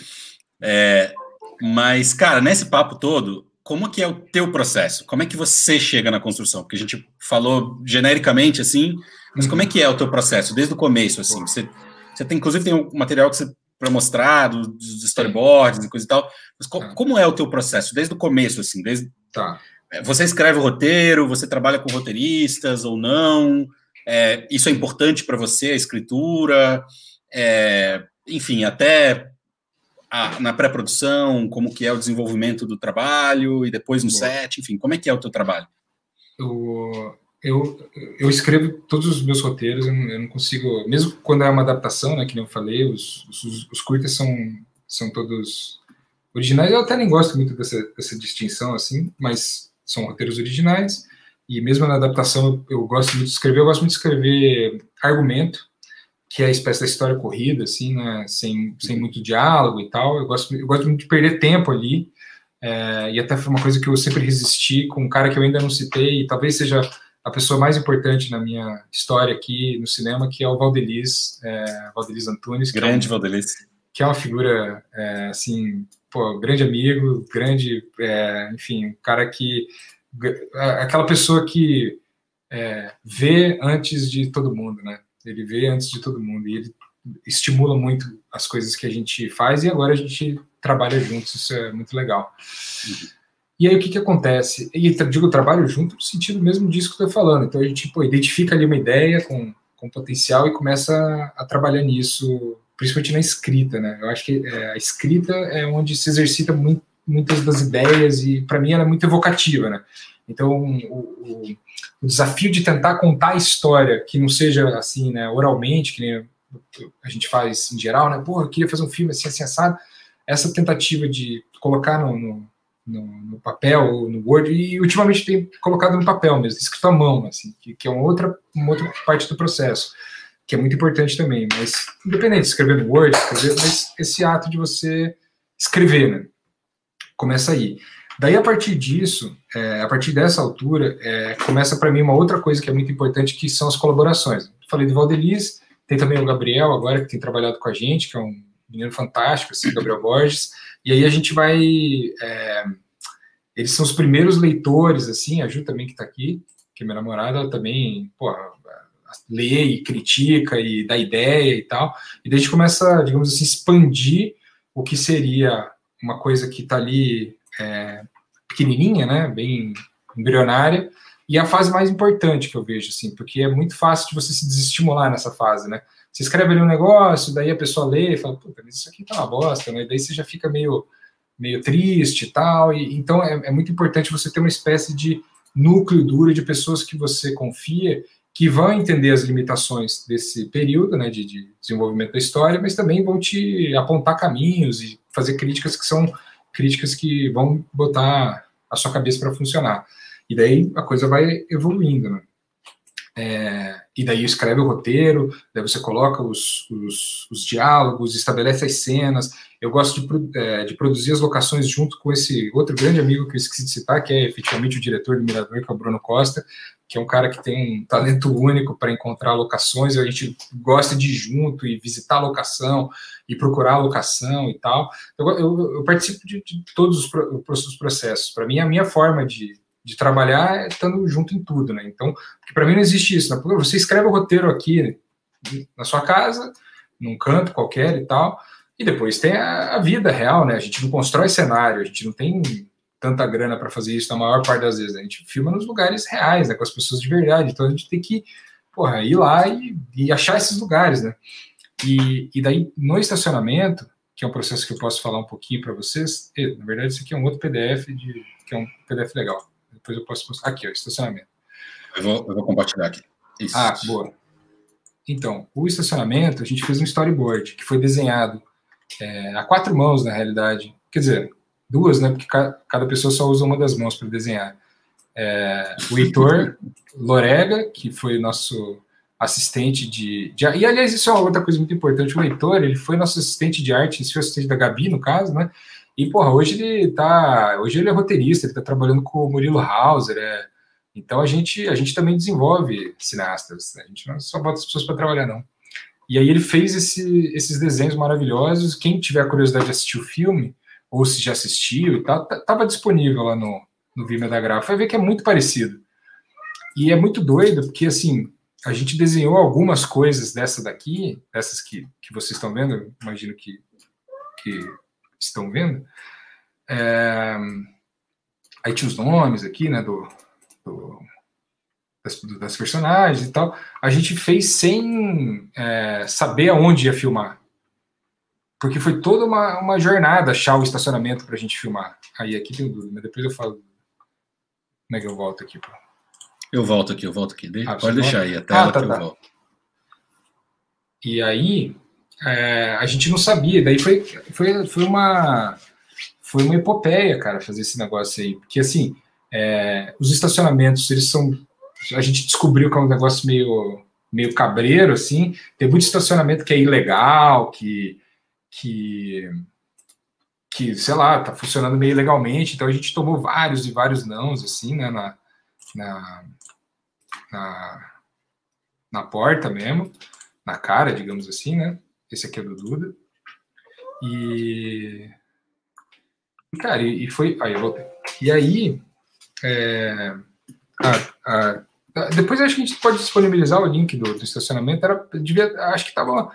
É, mas, cara, nesse papo todo, como que é o teu processo? Como é que você chega na construção? Porque a gente falou genericamente, assim, mas uhum. como é que é o teu processo, desde o começo, assim? Você, você tem, inclusive, tem um material que você para mostrar, dos storyboards e coisa e tal, mas co tá. como é o teu processo, desde o começo, assim? Desde... Tá. Você escreve o roteiro, você trabalha com roteiristas ou não? É, isso é importante para você, a escritura? É, enfim, até a, na pré-produção, como que é o desenvolvimento do trabalho e depois no Bom. set, enfim, como é que é o teu trabalho? Eu, eu, eu escrevo todos os meus roteiros, eu não, eu não consigo, mesmo quando é uma adaptação, né, que nem eu falei, os, os, os curtas são, são todos originais. Eu até nem gosto muito dessa, dessa distinção, assim, mas são roteiros originais, e mesmo na adaptação eu, eu gosto muito de escrever, eu gosto muito de escrever argumento, que é a espécie da história corrida, assim, né, sem, sem muito diálogo e tal. Eu gosto, eu gosto muito de perder tempo ali, é, e até foi uma coisa que eu sempre resisti com um cara que eu ainda não citei, e talvez seja a pessoa mais importante na minha história aqui no cinema, que é o Valdeliz, é, Valdeliz Antunes. Grande que é um, Valdeliz. Que é uma figura, é, assim, pô, grande amigo, grande, é, enfim, um cara que, aquela pessoa que é, vê antes de todo mundo, né? Ele vê antes de todo mundo, e ele estimula muito as coisas que a gente faz, e agora a gente trabalha juntos, isso é muito legal. Uhum. E aí o que que acontece? E digo trabalho junto no sentido mesmo disso que eu estou falando, então a gente, pô, identifica ali uma ideia com, com potencial e começa a, a trabalhar nisso, principalmente na escrita, né? Eu acho que é, a escrita é onde se exercita muito, muitas das ideias, e para mim ela é muito evocativa, né? Então, o, o, o desafio de tentar contar a história, que não seja assim, né, oralmente, que nem a gente faz em geral, né? Pô, eu queria fazer um filme assim, assim, assado. Essa tentativa de colocar no, no, no, no papel, no Word, e ultimamente tem colocado no papel mesmo, escrito à mão, assim, que, que é uma outra, uma outra parte do processo, que é muito importante também, mas independente de escrever no Word, escrever, mas esse ato de você escrever, né, começa aí. Daí, a partir disso, é, a partir dessa altura, é, começa para mim uma outra coisa que é muito importante, que são as colaborações. Eu falei do Valdeliz, tem também o Gabriel agora, que tem trabalhado com a gente, que é um menino fantástico, assim, Gabriel Borges, e aí a gente vai... É, eles são os primeiros leitores, assim, a Ju também que está aqui, que é minha namorada, ela também, porra, lê e critica e dá ideia e tal, e daí a gente começa, digamos assim, expandir o que seria uma coisa que está ali é, pequenininha, né, bem embrionária, e a fase mais importante que eu vejo, assim, porque é muito fácil de você se desestimular nessa fase, né, você escreve ali um negócio, daí a pessoa lê e fala, puta, mas isso aqui tá uma bosta, né, daí você já fica meio, meio triste e tal, e, então é, é muito importante você ter uma espécie de núcleo duro de pessoas que você confia, que vão entender as limitações desse período, né, de, de desenvolvimento da história, mas também vão te apontar caminhos e fazer críticas que são críticas que vão botar a sua cabeça para funcionar. E daí a coisa vai evoluindo, né? É, e daí escreve o roteiro, daí você coloca os, os, os diálogos, estabelece as cenas. Eu gosto de, é, de produzir as locações junto com esse outro grande amigo que eu esqueci de citar, que é efetivamente o diretor do Mirador, que é o Bruno Costa, que é um cara que tem um talento único para encontrar locações. A gente gosta de ir junto e visitar a locação e procurar a locação e tal. Eu, eu, eu participo de, de todos os, pro, os processos. Para mim, a minha forma de de trabalhar é estando junto em tudo, né? Então, porque para mim não existe isso, né? Você escreve o roteiro aqui na sua casa, num canto qualquer e tal, e depois tem a, a vida real, né? A gente não constrói cenário, a gente não tem tanta grana para fazer isso na maior parte das vezes, né? A gente filma nos lugares reais, né? Com as pessoas de verdade, então a gente tem que, porra, ir lá e, e achar esses lugares, né? E, e daí, no estacionamento, que é um processo que eu posso falar um pouquinho para vocês, e, na verdade, isso aqui é um outro P D F, de, que é um P D F legal. Depois eu posso mostrar. Aqui, ó, estacionamento. Eu vou, eu vou compartilhar aqui. Isso. Ah, boa. Então, o estacionamento, a gente fez um storyboard, que foi desenhado é, a quatro mãos, na realidade. Quer dizer, duas, né? Porque ca, cada pessoa só usa uma das mãos para desenhar. É, o Heitor Lorega, que foi nosso assistente de, de... E, aliás, isso é uma outra coisa muito importante. O Heitor, ele foi nosso assistente de arte, ele foi assistente da Gabi, no caso, né? E, porra, hoje ele tá... Hoje ele é roteirista, ele tá trabalhando com o Murilo Hauser, é... Então, a gente, a gente também desenvolve cineastas, né? A gente não só bota as pessoas para trabalhar, não. E aí ele fez esse, esses desenhos maravilhosos. Quem tiver a curiosidade de assistir o filme, ou se já assistiu e tal, estava disponível lá no, no Vimeo da Grafo. Vai ver que é muito parecido. E é muito doido, porque, assim, a gente desenhou algumas coisas dessa daqui, dessas que, que vocês estão vendo, eu imagino que, que estão vendo. É, aí tinha os nomes aqui, né, do... Do, das, das personagens e tal, a gente fez sem é, saber aonde ia filmar. Porque foi toda uma, uma jornada achar o estacionamento pra gente filmar. Aí aqui tem dúvida, mas depois eu falo como é que eu volto aqui. Pô. Eu volto aqui, eu volto aqui. De... Ah, Pode deixar volta? aí a tela ah, tá, que tá. eu volto. E aí é, a gente não sabia, daí foi, foi, foi uma foi uma epopeia, cara, fazer esse negócio aí. Porque assim, É, os estacionamentos, eles são... A gente descobriu que é um negócio meio, meio cabreiro, assim. Tem muito estacionamento que é ilegal, que, que, que, sei lá, tá funcionando meio ilegalmente. Então, a gente tomou vários e vários nãos, assim, né, na, na, na, na porta mesmo, na cara, digamos assim, né. Esse aqui é do Duda. E... Cara, e, e foi... Aí, eu voltei. E aí... É, a, a, a, depois acho que a gente pode disponibilizar o link do, do estacionamento. Era, devia, acho que estava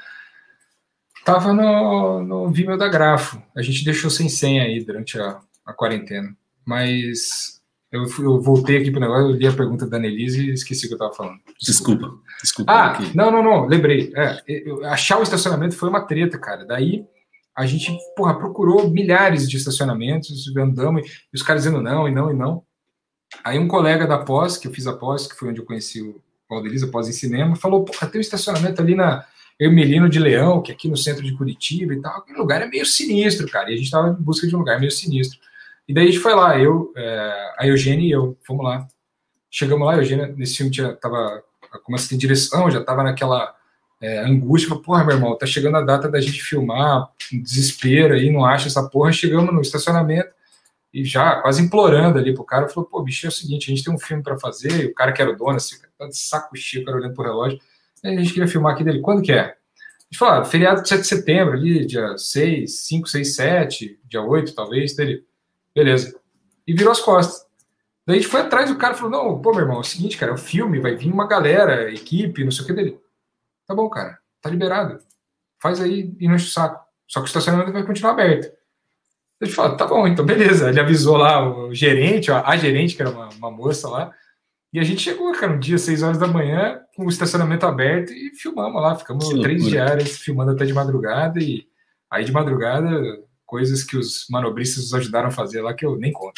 tava no, no Vimeo da Grafo. A gente deixou sem senha aí durante a, a quarentena. Mas eu, eu voltei aqui para o negócio, eu li a pergunta da Annelise e esqueci o que eu estava falando. Desculpa. Desculpa. Ah, aqui. não, não, não, lembrei. É, eu, achar o estacionamento foi uma treta, cara. Daí a gente, porra, procurou milhares de estacionamentos, andamos, e os caras dizendo não, e não, e não. Aí um colega da pós, que eu fiz a pós, que foi onde eu conheci o Valdeliza, pós em cinema, falou, pô, tem um estacionamento ali na Hermelino de Leão, que é aqui no centro de Curitiba e tal. Aquele lugar é meio sinistro, cara. E a gente estava em busca de um lugar meio sinistro. E daí a gente foi lá, eu, é, a Eugênia e eu, fomos lá. Chegamos lá, a Eugênia, nesse filme, tinha, tava, como assim, direção, já tava naquela é, angústia, falou, porra, meu irmão, tá chegando a data da gente filmar, um desespero aí, não acha essa porra. Chegamos no estacionamento, e já quase implorando ali pro cara, falou, pô, bicho, é o seguinte, a gente tem um filme para fazer, e o cara que era o dono, assim, tá de saco cheio, o cara olhando pro relógio, e a gente queria filmar aqui dele, quando que é? A gente falou, ah, feriado de sete de setembro, ali, dia seis, cinco, seis, sete, dia oito, talvez, dele, beleza. E virou as costas. Daí a gente foi atrás do cara e falou, não, pô, meu irmão, é o seguinte, cara, é o filme, vai vir uma galera, equipe, não sei o que dele. Tá bom, cara, tá liberado. Faz aí e não enche o saco. Só que o estacionamento vai continuar aberto. Ele falou, tá bom, então beleza. Ele avisou lá o gerente, a gerente, que era uma, uma moça lá, e a gente chegou, cara, um dia, seis horas da manhã, com o estacionamento aberto e filmamos lá. Ficamos três diárias filmando até de madrugada, e aí de madrugada, coisas que os manobristas nos ajudaram a fazer lá que eu nem conto.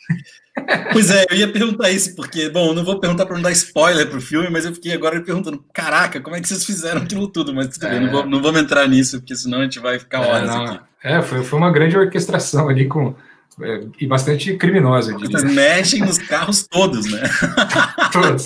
Pois é, eu ia perguntar isso, porque, bom, eu não vou perguntar para não dar spoiler pro filme, mas eu fiquei agora perguntando, caraca, como é que vocês fizeram aquilo tudo? Mas tudo é... bem, não, vou, não vamos entrar nisso, porque senão a gente vai ficar horas é, aqui. É, foi, foi uma grande orquestração ali, com, é, e bastante criminosa. Vocês mexem nos carros todos, né? Todos.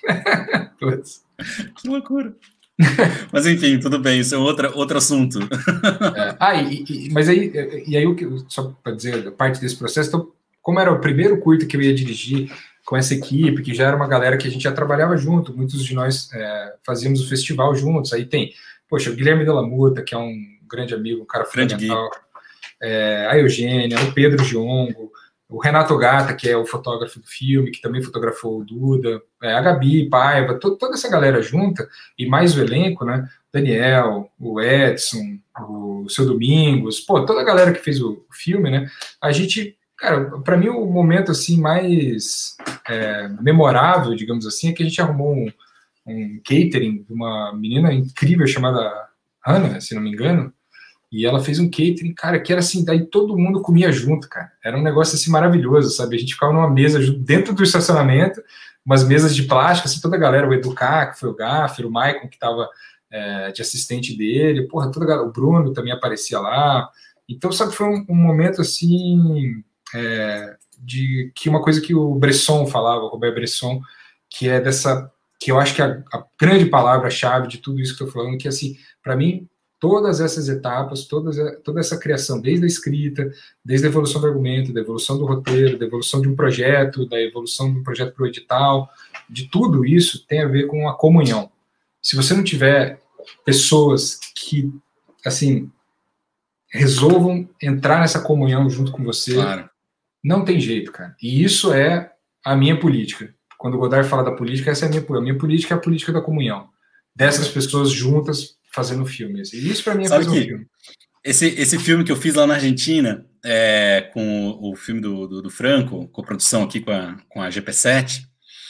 Todos. Que loucura. Mas enfim, tudo bem, isso é outra, outro assunto. É, ah, e, e, mas aí, e aí, só para dizer, parte desse processo, então, como era o primeiro curta que eu ia dirigir com essa equipe, que já era uma galera que a gente já trabalhava junto, muitos de nós é, fazíamos o festival juntos, aí tem, poxa, o Guilherme de la Muta, que é um grande amigo, um cara fundamental, é, a Eugênia, o Pedro Giongo, o Renato Gata, que é o fotógrafo do filme, que também fotografou o Duda, é, a Gabi, Paiva, to, toda essa galera junta, e mais o elenco, né, Daniel, o Edson, o Seu Domingos, pô, toda a galera que fez o, o filme, né, a gente... Cara, para mim o momento assim mais é, memorável, digamos assim, é que a gente arrumou um, um catering de uma menina incrível chamada Hannah, se não me engano, e ela fez um catering, cara, que era assim, daí todo mundo comia junto, cara. Era um negócio assim maravilhoso, sabe? A gente ficava numa mesa dentro do estacionamento, umas mesas de plástico, assim, toda a galera, o Educar, que foi o Gaffer, o Maicon, que tava é, de assistente dele, porra, toda a galera, o Bruno também aparecia lá. Então, sabe, foi um, um momento assim, é, de que uma coisa que o Bresson falava, o Robert Bresson, que é dessa, que eu acho que a, a grande palavra-chave de tudo isso que eu tô falando, que assim, para mim, todas essas etapas, todas, toda essa criação, desde a escrita, desde a evolução do argumento, da evolução do roteiro, da evolução de um projeto, da evolução do projeto para o edital, de tudo isso tem a ver com a comunhão. Se você não tiver pessoas que, assim, resolvam entrar nessa comunhão junto com você, claro, não tem jeito, cara. E isso é a minha política. Quando o Godard fala da política, essa é a minha política. A minha política é a política da comunhão. Dessas pessoas juntas fazendo filmes. E isso para mim é Sabe fazer que um filme. Esse, esse filme que eu fiz lá na Argentina, é, com o, o filme do, do, do Franco, com produção aqui com a, com a G P sete,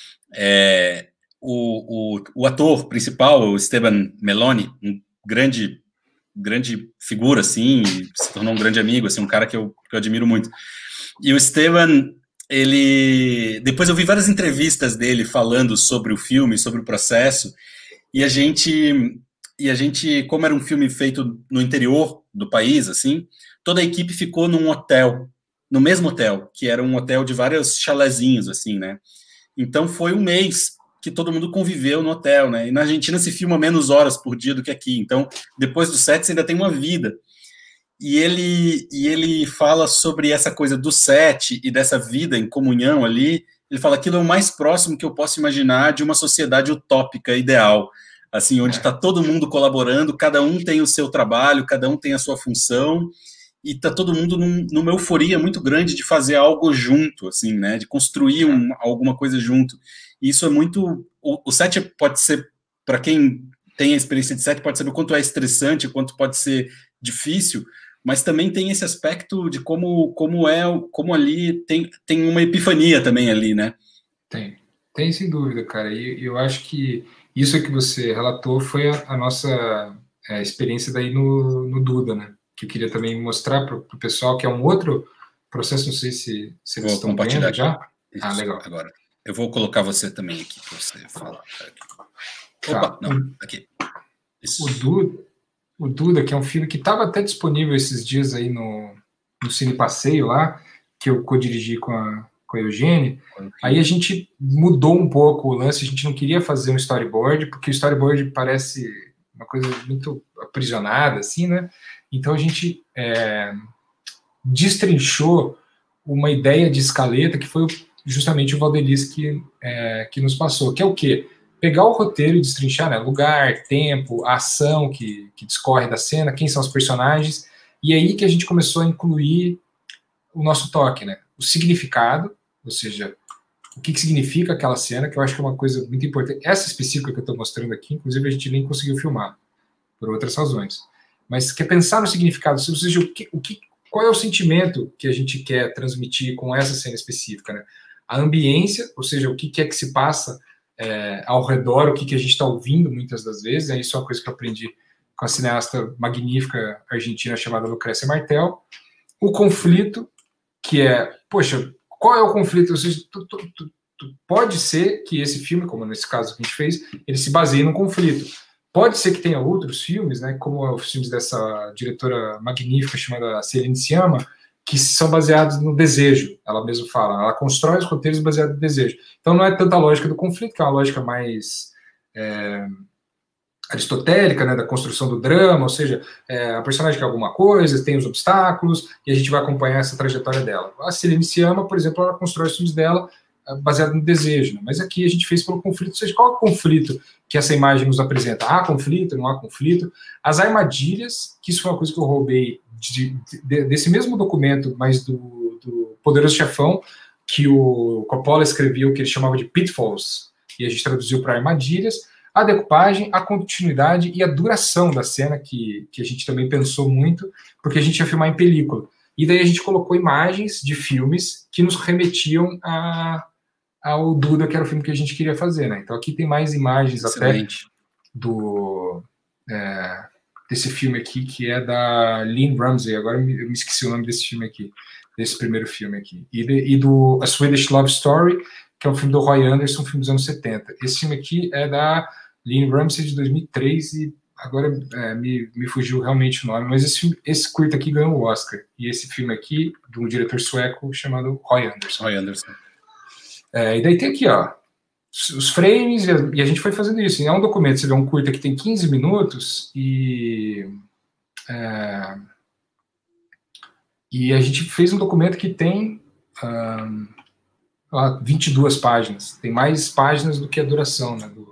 é, o, o, o ator principal, o Esteban Meloni, um grande, grande figura, assim, se tornou um grande amigo, assim, um cara que eu, que eu admiro muito. E o Esteban, ele... Depois eu vi várias entrevistas dele falando sobre o filme, sobre o processo, e a gente... E a gente, como era um filme feito no interior do país, assim, toda a equipe ficou num hotel, no mesmo hotel, que era um hotel de vários chalezinhos, assim, né? Então foi um mês que todo mundo conviveu no hotel, né? E na Argentina se filma menos horas por dia do que aqui. Então, depois do set, você ainda tem uma vida. E ele, e ele fala sobre essa coisa do set e dessa vida em comunhão ali. Ele fala que aquilo é o mais próximo que eu posso imaginar de uma sociedade utópica, ideal. Assim, onde está todo mundo colaborando, cada um tem o seu trabalho, cada um tem a sua função, e está todo mundo num, numa euforia muito grande de fazer algo junto, assim, né, de construir um, alguma coisa junto. E isso é muito... O, o set pode ser, para quem tem a experiência de set, pode saber o quanto é estressante, o quanto pode ser difícil, mas também tem esse aspecto de como, como é, como ali tem, tem uma epifania também ali, né? Tem, tem sem dúvida, cara, e eu acho que isso que você relatou foi a, a nossa é, experiência daí no, no Duda, né? Que eu queria também mostrar para o pessoal que é um outro processo, não sei se, se eles estão vendo já. Isso, ah, legal. Agora, eu vou colocar você também aqui para você falar. Opa, tá. Não, aqui. Isso. O Duda, o Duda, que é um filme que estava até disponível esses dias aí no, no Cine Passeio lá, que eu co-dirigi com a com a Eugênia, aí a gente mudou um pouco o lance, a gente não queria fazer um storyboard, porque o storyboard parece uma coisa muito aprisionada, assim, né? Então a gente é, destrinchou uma ideia de escaleta que foi justamente o Valdelis que, é, que nos passou, que é o quê? Pegar o roteiro e destrinchar, né? Lugar, tempo, a ação que, que discorre da cena, quem são os personagens, e aí que a gente começou a incluir o nosso toque, né? O significado, ou seja, o que, que significa aquela cena, que eu acho que é uma coisa muito importante. Essa específica que eu estou mostrando aqui, inclusive a gente nem conseguiu filmar, por outras razões. Mas quer pensar no significado, ou seja, o que, o que, qual é o sentimento que a gente quer transmitir com essa cena específica, né? A ambiência, ou seja, o que, que é que se passa é, ao redor, o que, que a gente está ouvindo muitas das vezes, isso é uma coisa que eu aprendi com a cineasta magnífica argentina chamada Lucrécia Martel. O conflito, que é, poxa, qual é o conflito? Ou seja, tu, tu, tu, tu, pode ser que esse filme, como nesse caso que a gente fez, ele se baseie num conflito. Pode ser que tenha outros filmes, né, como os filmes dessa diretora magnífica chamada Celine Sciamma, que são baseados no desejo, ela mesma fala. Ela constrói os roteiros baseados no desejo. Então não é tanta a lógica do conflito, que é uma lógica mais... É, aristotélica, né, da construção do drama, ou seja, é, a personagem quer alguma coisa, tem os obstáculos, e a gente vai acompanhar essa trajetória dela. A Celine Sciamma, por exemplo, ela constrói os filmes dela é, baseado no desejo, né? Mas aqui a gente fez pelo conflito, ou seja, qual é o conflito que essa imagem nos apresenta? Há conflito, não há conflito? As armadilhas, que isso foi uma coisa que eu roubei de, de, desse mesmo documento, mas do, do Poderoso Chefão, que o Coppola escreveu, que ele chamava de pitfalls, e a gente traduziu para armadilhas, a decupagem, a continuidade e a duração da cena, que, que a gente também pensou muito, porque a gente ia filmar em película. E daí a gente colocou imagens de filmes que nos remetiam a, ao Duda, que era o filme que a gente queria fazer, né? Então aqui tem mais imagens Excelente. até do é, desse filme aqui, que é da Lynn Ramsey. Agora eu me, eu me esqueci o nome desse filme aqui, desse primeiro filme aqui. E, de, e do A Swedish Love Story, que é um filme do Roy Andersson, um filme dos anos setenta. Esse filme aqui é da Lynn Ramsey, de dois mil e três, e agora é, me, me fugiu realmente o nome, mas esse, filme, esse curta aqui ganhou o Oscar. E esse filme aqui, de um diretor sueco chamado Roy Andersson. Roy Andersson. É, e daí tem aqui, ó, os frames, e a, e a gente foi fazendo isso. É um documento, você vê um curta que tem quinze minutos, e... É, e a gente fez um documento que tem um, ó, vinte e duas páginas. Tem mais páginas do que a duração, né, do,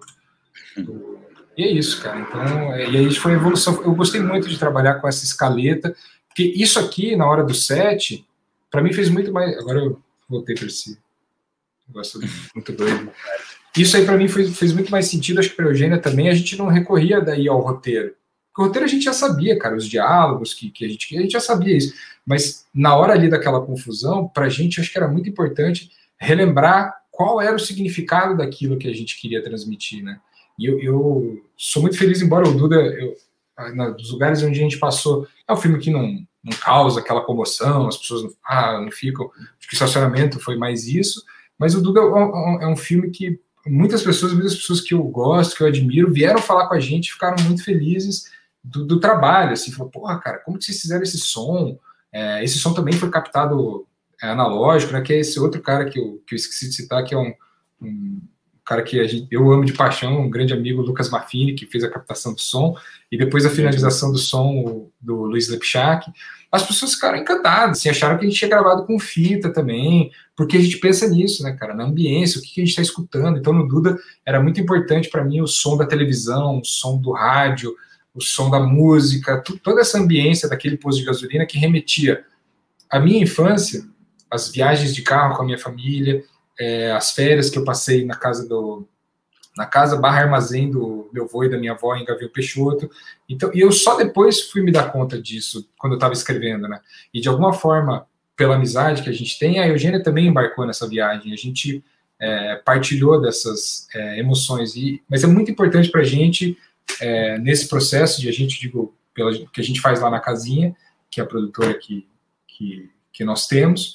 do E é isso, cara. Então, é, e aí foi a evolução. Eu gostei muito de trabalhar com essa escaleta, porque isso aqui, na hora do set, para mim fez muito mais... Agora eu voltei para esse negócio muito doido. Isso aí, para mim, fez, fez muito mais sentido, acho que para a Eugênia também. A gente não recorria daí ao roteiro. Porque o roteiro a gente já sabia, cara, os diálogos, que, que a, gente, a gente já sabia isso. Mas na hora ali daquela confusão, para a gente, acho que era muito importante relembrar qual era o significado daquilo que a gente queria transmitir, né? E eu, eu sou muito feliz, embora o Duda, eu, nos lugares onde a gente passou, é um filme que não, não causa aquela comoção, as pessoas não, ah, não ficam... Acho que o Estacionamento foi mais isso, mas o Duda é um, é um filme que muitas pessoas, muitas pessoas que eu gosto, que eu admiro, vieram falar com a gente, ficaram muito felizes do, do trabalho, assim, falou, porra, cara, como que vocês fizeram esse som? É, esse som também foi captado é, analógico, né, que é esse outro cara que eu, que eu esqueci de citar, que é um... um cara que a gente, eu amo de paixão, um grande amigo, Lucas Maffini, que fez a captação do som, e depois a finalização do som do Luiz Lepchak. As pessoas ficaram encantadas, assim, acharam que a gente tinha gravado com fita também, porque a gente pensa nisso, né, cara, na ambiência, o que a gente está escutando. Então, no Duda, era muito importante para mim o som da televisão, o som do rádio, o som da música, toda essa ambiência daquele posto de gasolina que remetia à minha infância, às viagens de carro com a minha família, É, as férias que eu passei na casa do na casa barra armazém do meu avô e da minha avó em Gavião Peixoto. Então, e eu só depois fui me dar conta disso quando eu estava escrevendo, né? E de alguma forma, pela amizade que a gente tem, a Eugênia também embarcou nessa viagem. A gente é, partilhou dessas é, emoções. E, mas é muito importante para a gente, é, nesse processo de a gente, digo, pela, que a gente faz lá na casinha, que é a produtora que, que, que nós temos,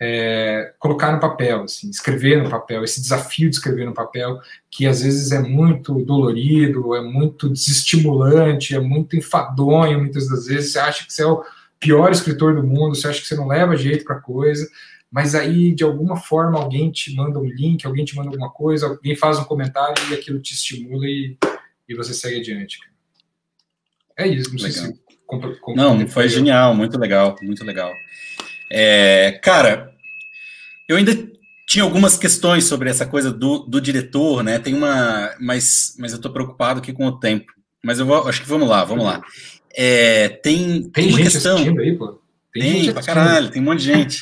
É, colocar no papel, assim, escrever no papel, esse desafio de escrever no papel, que às vezes é muito dolorido, é muito desestimulante, é muito enfadonho, muitas das vezes você acha que você é o pior escritor do mundo, você acha que você não leva jeito para coisa, mas aí de alguma forma alguém te manda um link, alguém te manda alguma coisa, alguém faz um comentário e aquilo te estimula e, e você segue adiante. É isso, não sei legal. se... Compre, compre, não, foi genial, muito legal, muito legal. É, cara, eu ainda tinha algumas questões sobre essa coisa do, do diretor, né? Tem uma, mas, mas eu tô preocupado aqui com o tempo. Mas eu vou, acho que vamos lá, vamos lá. É, tem, tem, tem uma gente questão. Assistindo aí, pô. Tem, tem gente pra caralho, tem um monte de gente.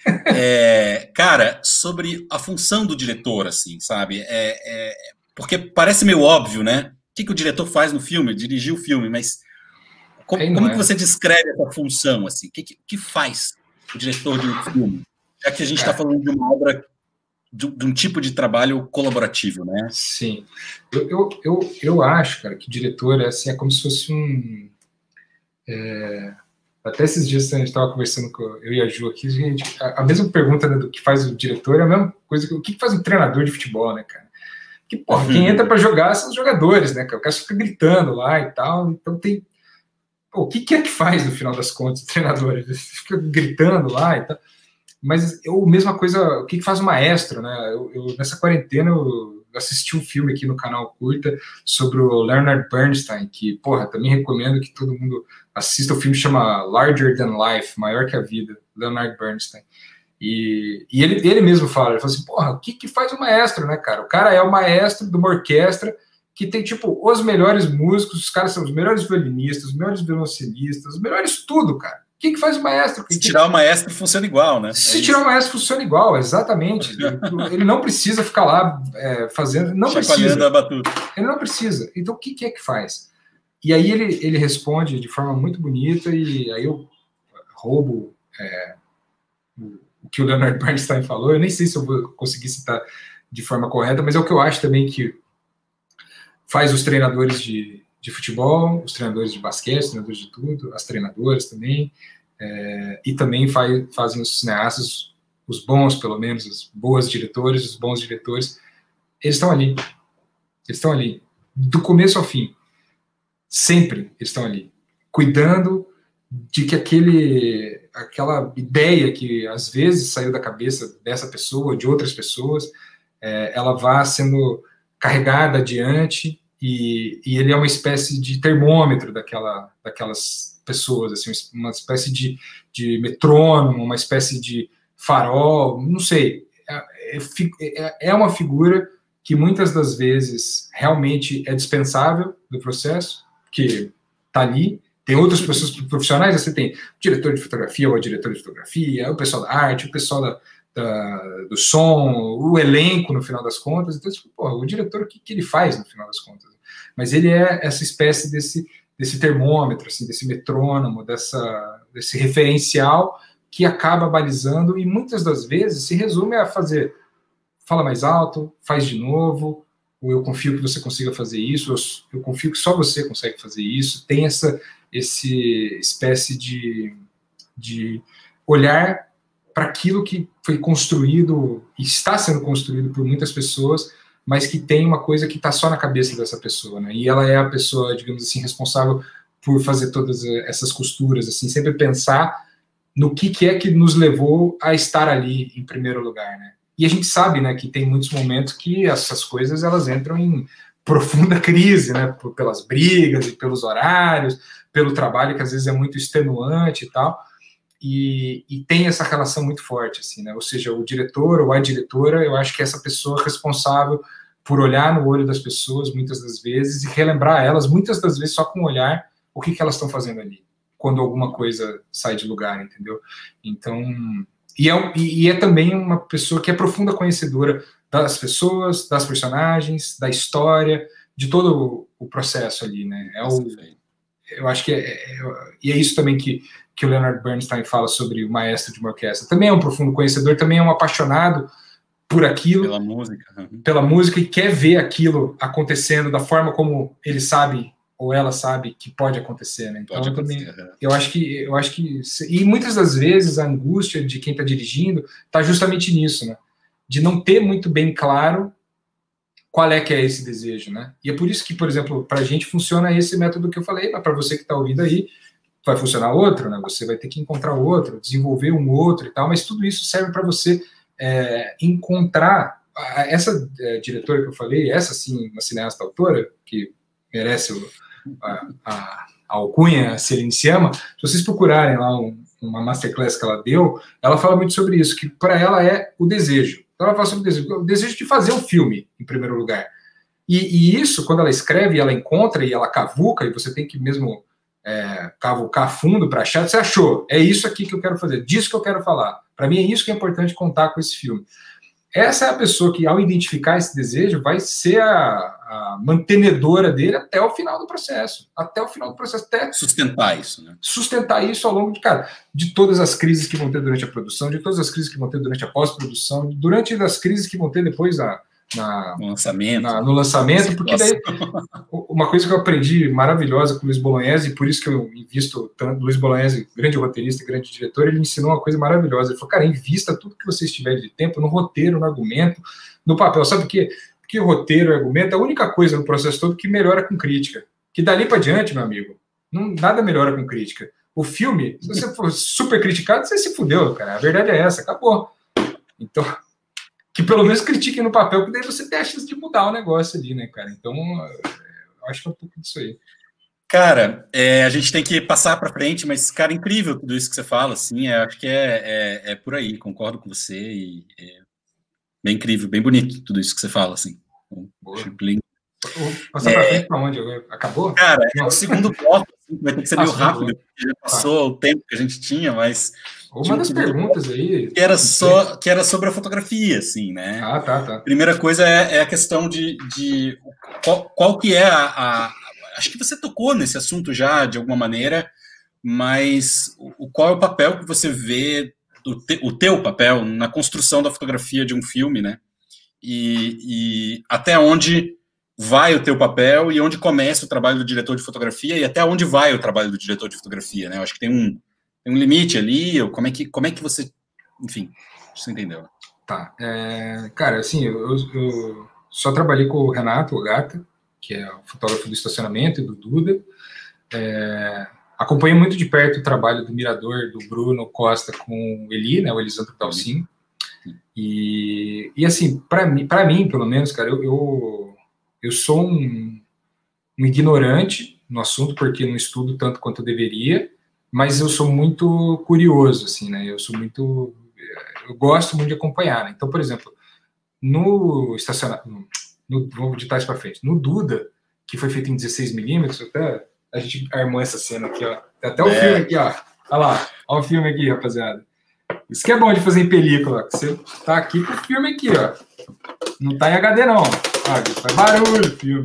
é, cara, sobre a função do diretor, assim, sabe? É, é, porque parece meio óbvio, né? O que, que o diretor faz no filme? Dirigir o filme, mas como, como é. que você descreve essa função, assim? O que, que, que faz o diretor de um filme, já que a gente está é. falando de uma obra, de, de um tipo de trabalho colaborativo, né? Sim. Eu, eu, eu, eu acho, cara, que o diretor é, assim, é como se fosse um... É, até esses dias a gente estava conversando com eu e a Ju aqui, gente, a, a mesma pergunta, né, do que faz o diretor é a mesma coisa que o que faz um treinador de futebol, né, cara? Que, porra, quem entra para jogar são os jogadores, né, cara? O cara fica gritando lá e tal, então tem... Pô, o que, que é que faz, no final das contas, o treinador? Ele fica gritando lá e tal. Mas eu, mesma coisa, o que, que faz o maestro, né? Eu, eu, nessa quarentena, eu assisti um filme aqui no canal Curta sobre o Leonard Bernstein, que, porra, também recomendo que todo mundo assista. O filme chama Larger Than Life, Maior que a Vida, Leonard Bernstein. E, e ele, ele mesmo fala, ele fala assim, porra, o que, que faz o maestro, né, cara? O cara é o maestro de uma orquestra que tem, tipo, os melhores músicos, os caras são os melhores violinistas, os melhores violoncelistas, os melhores tudo, cara. O que, que faz o maestro? Se tirar o maestro, funciona igual, né? Se é tirar isso. o maestro, funciona igual, exatamente. ele, ele não precisa ficar lá é, fazendo... Não precisa. A batuta. Ele não precisa. Então, o que, que é que faz? E aí ele, ele responde de forma muito bonita, e aí eu roubo é, o que o Leonard Bernstein falou. Eu nem sei se eu vou conseguir citar de forma correta, mas é o que eu acho também que faz os treinadores de, de futebol, os treinadores de basquete, os treinadores de tudo, as treinadoras também, é, e também faz, fazem os cineastas, os bons, pelo menos, os boas diretores, os bons diretores, eles estão ali. Eles estão ali. Do começo ao fim. Sempre eles estão ali. Cuidando de que aquele, aquela ideia que às vezes saiu da cabeça dessa pessoa, de outras pessoas, é, ela vá sendo carregada adiante e, e ele é uma espécie de termômetro daquela, daquelas pessoas, assim, uma espécie de, de metrônomo, uma espécie de farol, não sei. É, é, é uma figura que muitas das vezes realmente é dispensável do processo, que está ali. Tem outras pessoas profissionais, você tem o diretor de fotografia ou a diretora de fotografia, o pessoal da arte, o pessoal da, da, do som, o elenco, no final das contas. Então, tipo, pô, o diretor, o que, que ele faz no final das contas? Mas ele é essa espécie desse, desse termômetro, assim, desse metrônomo, dessa, desse referencial que acaba balizando e muitas das vezes se resume a fazer, fala mais alto, faz de novo, ou eu confio que você consiga fazer isso, eu confio que só você consegue fazer isso. Tem essa esse espécie de, de olhar para aquilo que foi construído e está sendo construído por muitas pessoas, mas que tem uma coisa que está só na cabeça dessa pessoa, né? E ela é a pessoa, digamos assim, responsável por fazer todas essas costuras, assim, sempre pensar no que, que é que nos levou a estar ali em primeiro lugar, né? E a gente sabe, né, que tem muitos momentos que essas coisas elas entram em profunda crise, né, pelas brigas e pelos horários, pelo trabalho que às vezes é muito extenuante e tal, e, e tem essa relação muito forte, assim, né, ou seja, o diretor ou a diretora, eu acho que é essa pessoa responsável por olhar no olho das pessoas, muitas das vezes, e relembrar elas, muitas das vezes só com o olhar, o que, que elas estão fazendo ali, quando alguma coisa sai de lugar, entendeu? Então, e é, e é também uma pessoa que é profunda conhecedora das pessoas, das personagens, da história, de todo o processo ali, né? É o, eu acho que é, é, e é isso também que, que o Leonard Bernstein fala sobre o maestro de uma orquestra. Também é um profundo conhecedor, também é um apaixonado por aquilo, pela música, pela música, e quer ver aquilo acontecendo da forma como ele sabe ou ela sabe que pode acontecer, né? Então eu também, eu acho que, eu acho que, e muitas das vezes a angústia de quem está dirigindo está justamente nisso, né? De não ter muito bem claro qual é que é esse desejo, né? E é por isso que, por exemplo, para a gente funciona esse método que eu falei, mas para você que está ouvindo aí, vai funcionar outro, né? Você vai ter que encontrar outro, desenvolver um outro e tal, mas tudo isso serve para você é, encontrar essa é, diretora que eu falei, essa sim, uma cineasta autora, que merece o, a, a, a alcunha, a Celine Sciamma. Se vocês procurarem lá um, uma masterclass que ela deu, ela fala muito sobre isso, que para ela é o desejo. Então ela fala sobre o desejo, o desejo de fazer um filme, em primeiro lugar. E, e isso, quando ela escreve, ela encontra e ela cavuca, e você tem que mesmo é, cavucar fundo para achar, você achou, é isso aqui que eu quero fazer, disso que eu quero falar. Para mim é isso que é importante contar com esse filme. Essa é a pessoa que, ao identificar esse desejo, vai ser a, a mantenedora dele até o final do processo. Até o final do processo. Até sustentar isso, né? Sustentar isso ao longo de, cara, de todas as crises que vão ter durante a produção, de todas as crises que vão ter durante a pós-produção, durante as crises que vão ter depois na, na, no lançamento. Na, no lançamento, porque daí, uma coisa que eu aprendi maravilhosa com o Luiz Bolognese, e por isso que eu invisto tanto, Luiz Bolognese, grande roteirista, grande diretor, ele me ensinou uma coisa maravilhosa, ele falou, cara, invista tudo que vocês tiverem de tempo no roteiro, no argumento, no papel, sabe o quê? Porque o roteiro e argumento é a única coisa no processo todo que melhora com crítica, que dali para diante, meu amigo, não, nada melhora com crítica. O filme, se você for super criticado, você se fudeu, cara, a verdade é essa, acabou. Então... que pelo menos critiquem no papel, que daí você tem a chance de mudar o negócio ali, né, cara? Então, eu acho que é um pouco disso aí. Cara, é, a gente tem que passar para frente, mas, cara, incrível tudo isso que você fala, assim, é, acho que é, é, é por aí, concordo com você, e é bem incrível, bem bonito tudo isso que você fala, assim. Passar é, para frente para onde? Acabou? Cara, é o segundo bloco, assim, vai ter que ser meio ah, rápido, porque já passou ah. o tempo que a gente tinha, mas... Uma das perguntas aí... Que era, só, que era sobre a fotografia, assim, né? Ah, tá, tá. Primeira coisa é, é a questão de... de qual, qual que é a, a... Acho que você tocou nesse assunto já, de alguma maneira, mas o, qual é o papel que você vê, o, te, o teu papel na construção da fotografia de um filme, né? e, e até onde vai o teu papel e onde começa o trabalho do diretor de fotografia e até onde vai o trabalho do diretor de fotografia, né? Eu acho que tem um, tem um limite ali, ou como é que, como é que você... Enfim, você entendeu. Tá. É, cara, assim, eu, eu só trabalhei com o Renato, o Gata, que é o fotógrafo do estacionamento, e do Duda. É, acompanhei muito de perto o trabalho do Mirador, do Bruno Costa com o Eli, né, o Elisandro Dalcin. E, e assim, para mim, para mim, pelo menos, cara, eu, eu, eu sou um, um ignorante no assunto, porque não estudo tanto quanto eu deveria, mas eu sou muito curioso, assim, né? Eu sou muito... Eu gosto muito de acompanhar, né? Então, por exemplo, no estacionamento... No, vamos digitar isso para frente. No Duda, que foi feito em dezesseis milímetros, até a gente armou essa cena aqui, ó. Tem até o é. filme aqui, ó. Olha lá. Olha o filme aqui, rapaziada. Isso que é bom de fazer em película. Você tá aqui com o filme aqui, ó. Não tá em H D, não. Ah, faz barulho o filme.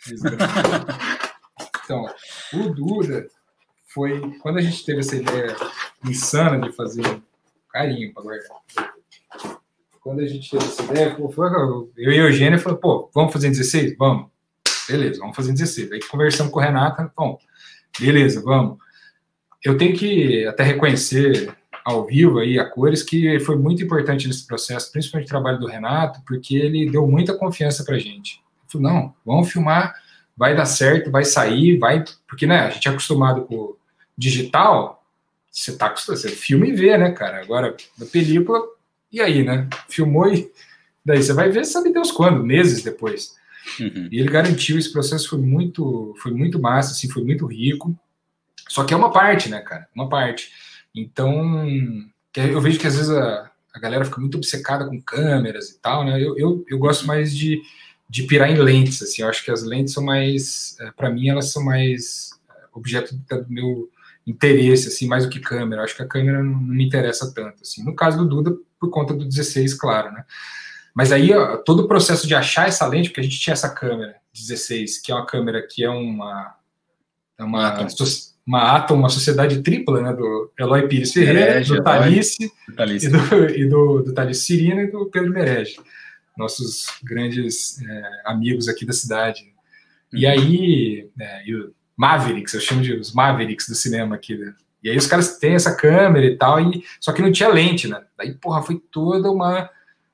Então, o Duda foi... Quando a gente teve essa ideia insana de fazer um carinho para guardar. Quando a gente teve essa ideia, foi, eu e a Eugênia falamos, pô, vamos fazer em dezesseis? Vamos. Beleza, vamos fazer em dezesseis. Aí conversamos com o Renato, bom, beleza, vamos. Eu tenho que até reconhecer ao vivo aí, a cores, que foi muito importante nesse processo, principalmente o trabalho do Renato, porque ele deu muita confiança pra gente. Ele falou, não, vamos filmar, vai dar certo, vai sair, vai... Porque, né, a gente é acostumado com o digital, você tá acostumado, você filma e vê, né, cara? Agora, na película, e aí, né? Filmou e daí você vai ver, sabe Deus quando, meses depois. Uhum. E ele garantiu, esse processo foi muito, foi muito massa, assim, foi muito rico. Só que é uma parte, né, cara? Uma parte. Então, eu vejo que às vezes a, a galera fica muito obcecada com câmeras e tal, né? Eu, eu, eu gosto mais de, de pirar em lentes, assim. Eu acho que as lentes são mais, para mim, elas são mais objeto do meu interesse, assim, mais do que câmera. Eu acho que a câmera não, não me interessa tanto, assim. No caso do Duda, por conta do dezesseis, claro, né? Mas aí, ó, todo o processo de achar essa lente, porque a gente tinha essa câmera dezesseis, que é uma câmera que é uma... É uma, uma Atom, uma sociedade tripla, né? Do Eloy Pires Ferreira, Merege, do Talice, Talice. E, do, e do, do Talice Cirino e do Pedro Merege. Nossos grandes é, amigos aqui da cidade. Uhum. E aí, é, e o Mavericks, eu chamo de os Mavericks do cinema aqui, né? E aí os caras têm essa câmera e tal, e, só que não tinha lente, né? Daí, porra, foi toda uma...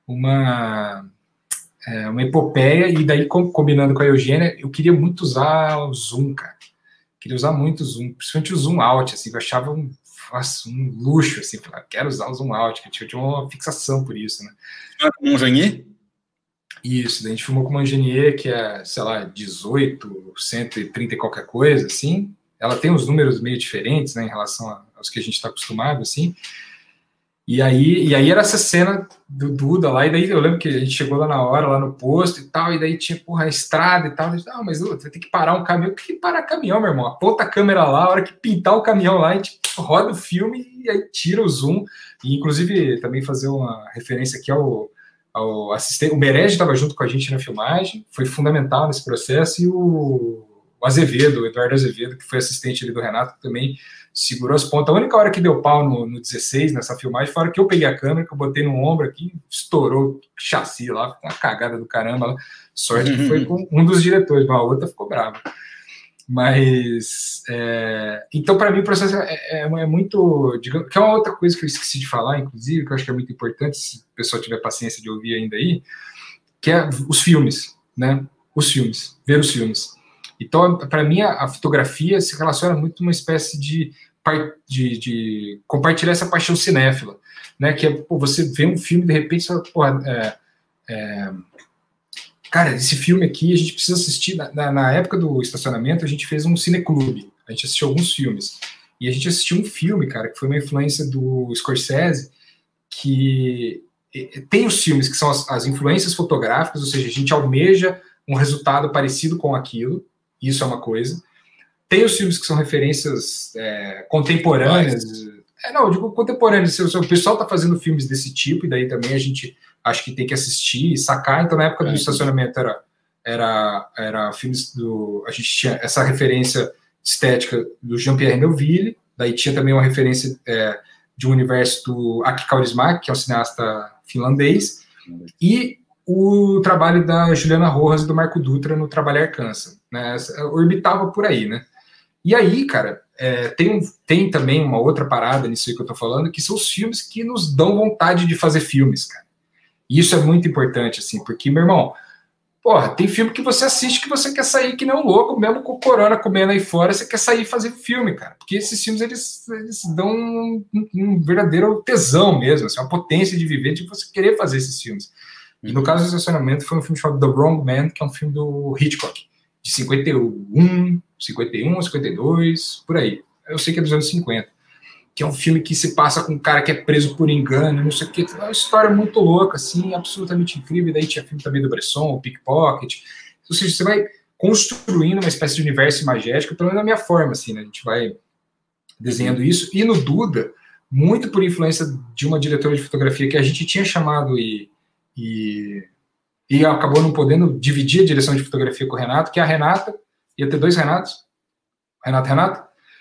uma é, uma epopeia, e daí combinando com a Eugênia, eu queria muito usar o zoom, cara. Queria usar muito o zoom, principalmente o zoom out, assim, eu achava um, nossa, um luxo, assim, falar, quero usar o zoom out, que eu tinha uma fixação por isso, né? Com um Janier? Isso, daí a gente filmou com uma Janier que é, sei lá, dezoito, cento e trinta e qualquer coisa, assim. Ela tem uns números meio diferentes, né, em relação aos que a gente está acostumado, assim. E aí, e aí era essa cena do Duda lá, e daí eu lembro que a gente chegou lá na hora, lá no posto e tal, e daí tinha, porra, a estrada e tal. A gente, ah, mas você tem que parar um caminhão. Tem que parar caminhão, meu irmão. Aponta a câmera lá, a hora que pintar o caminhão lá, a gente roda o filme e aí tira o zoom. E, inclusive, também fazer uma referência aqui ao, ao assistente. O Merege estava junto com a gente na filmagem, foi fundamental nesse processo, e o, o Azevedo, o Eduardo Azevedo, que foi assistente ali do Renato, também segurou as pontas. A única hora que deu pau no, no dezesseis, nessa filmagem, foi a hora que eu peguei a câmera, que eu botei no ombro aqui, estourou o chassi lá, ficou uma cagada do caramba. Sorte que foi com um dos diretores, mas a outra ficou brava. Mas, é, então, para mim, o processo é, é, é muito, digamos, que é uma outra coisa que eu esqueci de falar, inclusive, que eu acho que é muito importante, se o pessoal tiver paciência de ouvir ainda aí, que é os filmes, né? Os filmes, ver os filmes. Então, para mim, a, a fotografia se relaciona muito uma espécie de, de, de compartilhar essa paixão cinéfila, né? Que é, pô, você vê um filme, de repente, você fala, pô, é, é, cara, esse filme aqui a gente precisa assistir. Na, na época do estacionamento, a gente fez um cineclube, a gente assistiu alguns filmes, e a gente assistiu um filme, cara, que foi uma influência do Scorsese, que tem os filmes que são as, as influências fotográficas, ou seja, a gente almeja um resultado parecido com aquilo. Isso é uma coisa. Tem os filmes que são referências é, contemporâneas. É, não, eu digo contemporâneas. O, o pessoal está fazendo filmes desse tipo, e daí também a gente acho que tem que assistir e sacar. Então, na época do é, estacionamento, era, era, era filmes do... A gente tinha essa referência estética do Jean-Pierre Melville, daí tinha também uma referência é, de um universo do Aki Kaurismäki, que é um cineasta finlandês, e o trabalho da Juliana Rojas e do Marco Dutra no Trabalhar Cansa, né? Orbitava por aí, né? E aí, cara, é, tem, um, tem também uma outra parada nisso aí que eu tô falando, que são os filmes que nos dão vontade de fazer filmes, cara. E isso é muito importante, assim, porque, meu irmão, porra, tem filme que você assiste que você quer sair que nem um louco, mesmo com o corona comendo aí fora, você quer sair e fazer filme, cara. Porque esses filmes, eles, eles dão um, um verdadeiro tesão mesmo, assim, uma potência de viver, de você querer fazer esses filmes. E no caso do Estacionamento, foi um filme chamado The Wrong Man, que é um filme do Hitchcock, de cinquenta e um, cinquenta e um, cinquenta e dois, por aí. Eu sei que é dos anos cinquenta. Que é um filme que se passa com um cara que é preso por engano, não sei o que. É uma história muito louca, assim, absolutamente incrível. Daí tinha filme também do Bresson, o Pickpocket. Ou seja, você vai construindo uma espécie de universo imagético, pelo menos da minha forma, assim, né? A gente vai desenhando isso. E no Duda, muito por influência de uma diretora de fotografia que a gente tinha chamado e... e e acabou não podendo dividir a direção de fotografia com o Renato, que é a Renata, ia ter dois Renatos, Renato Renato,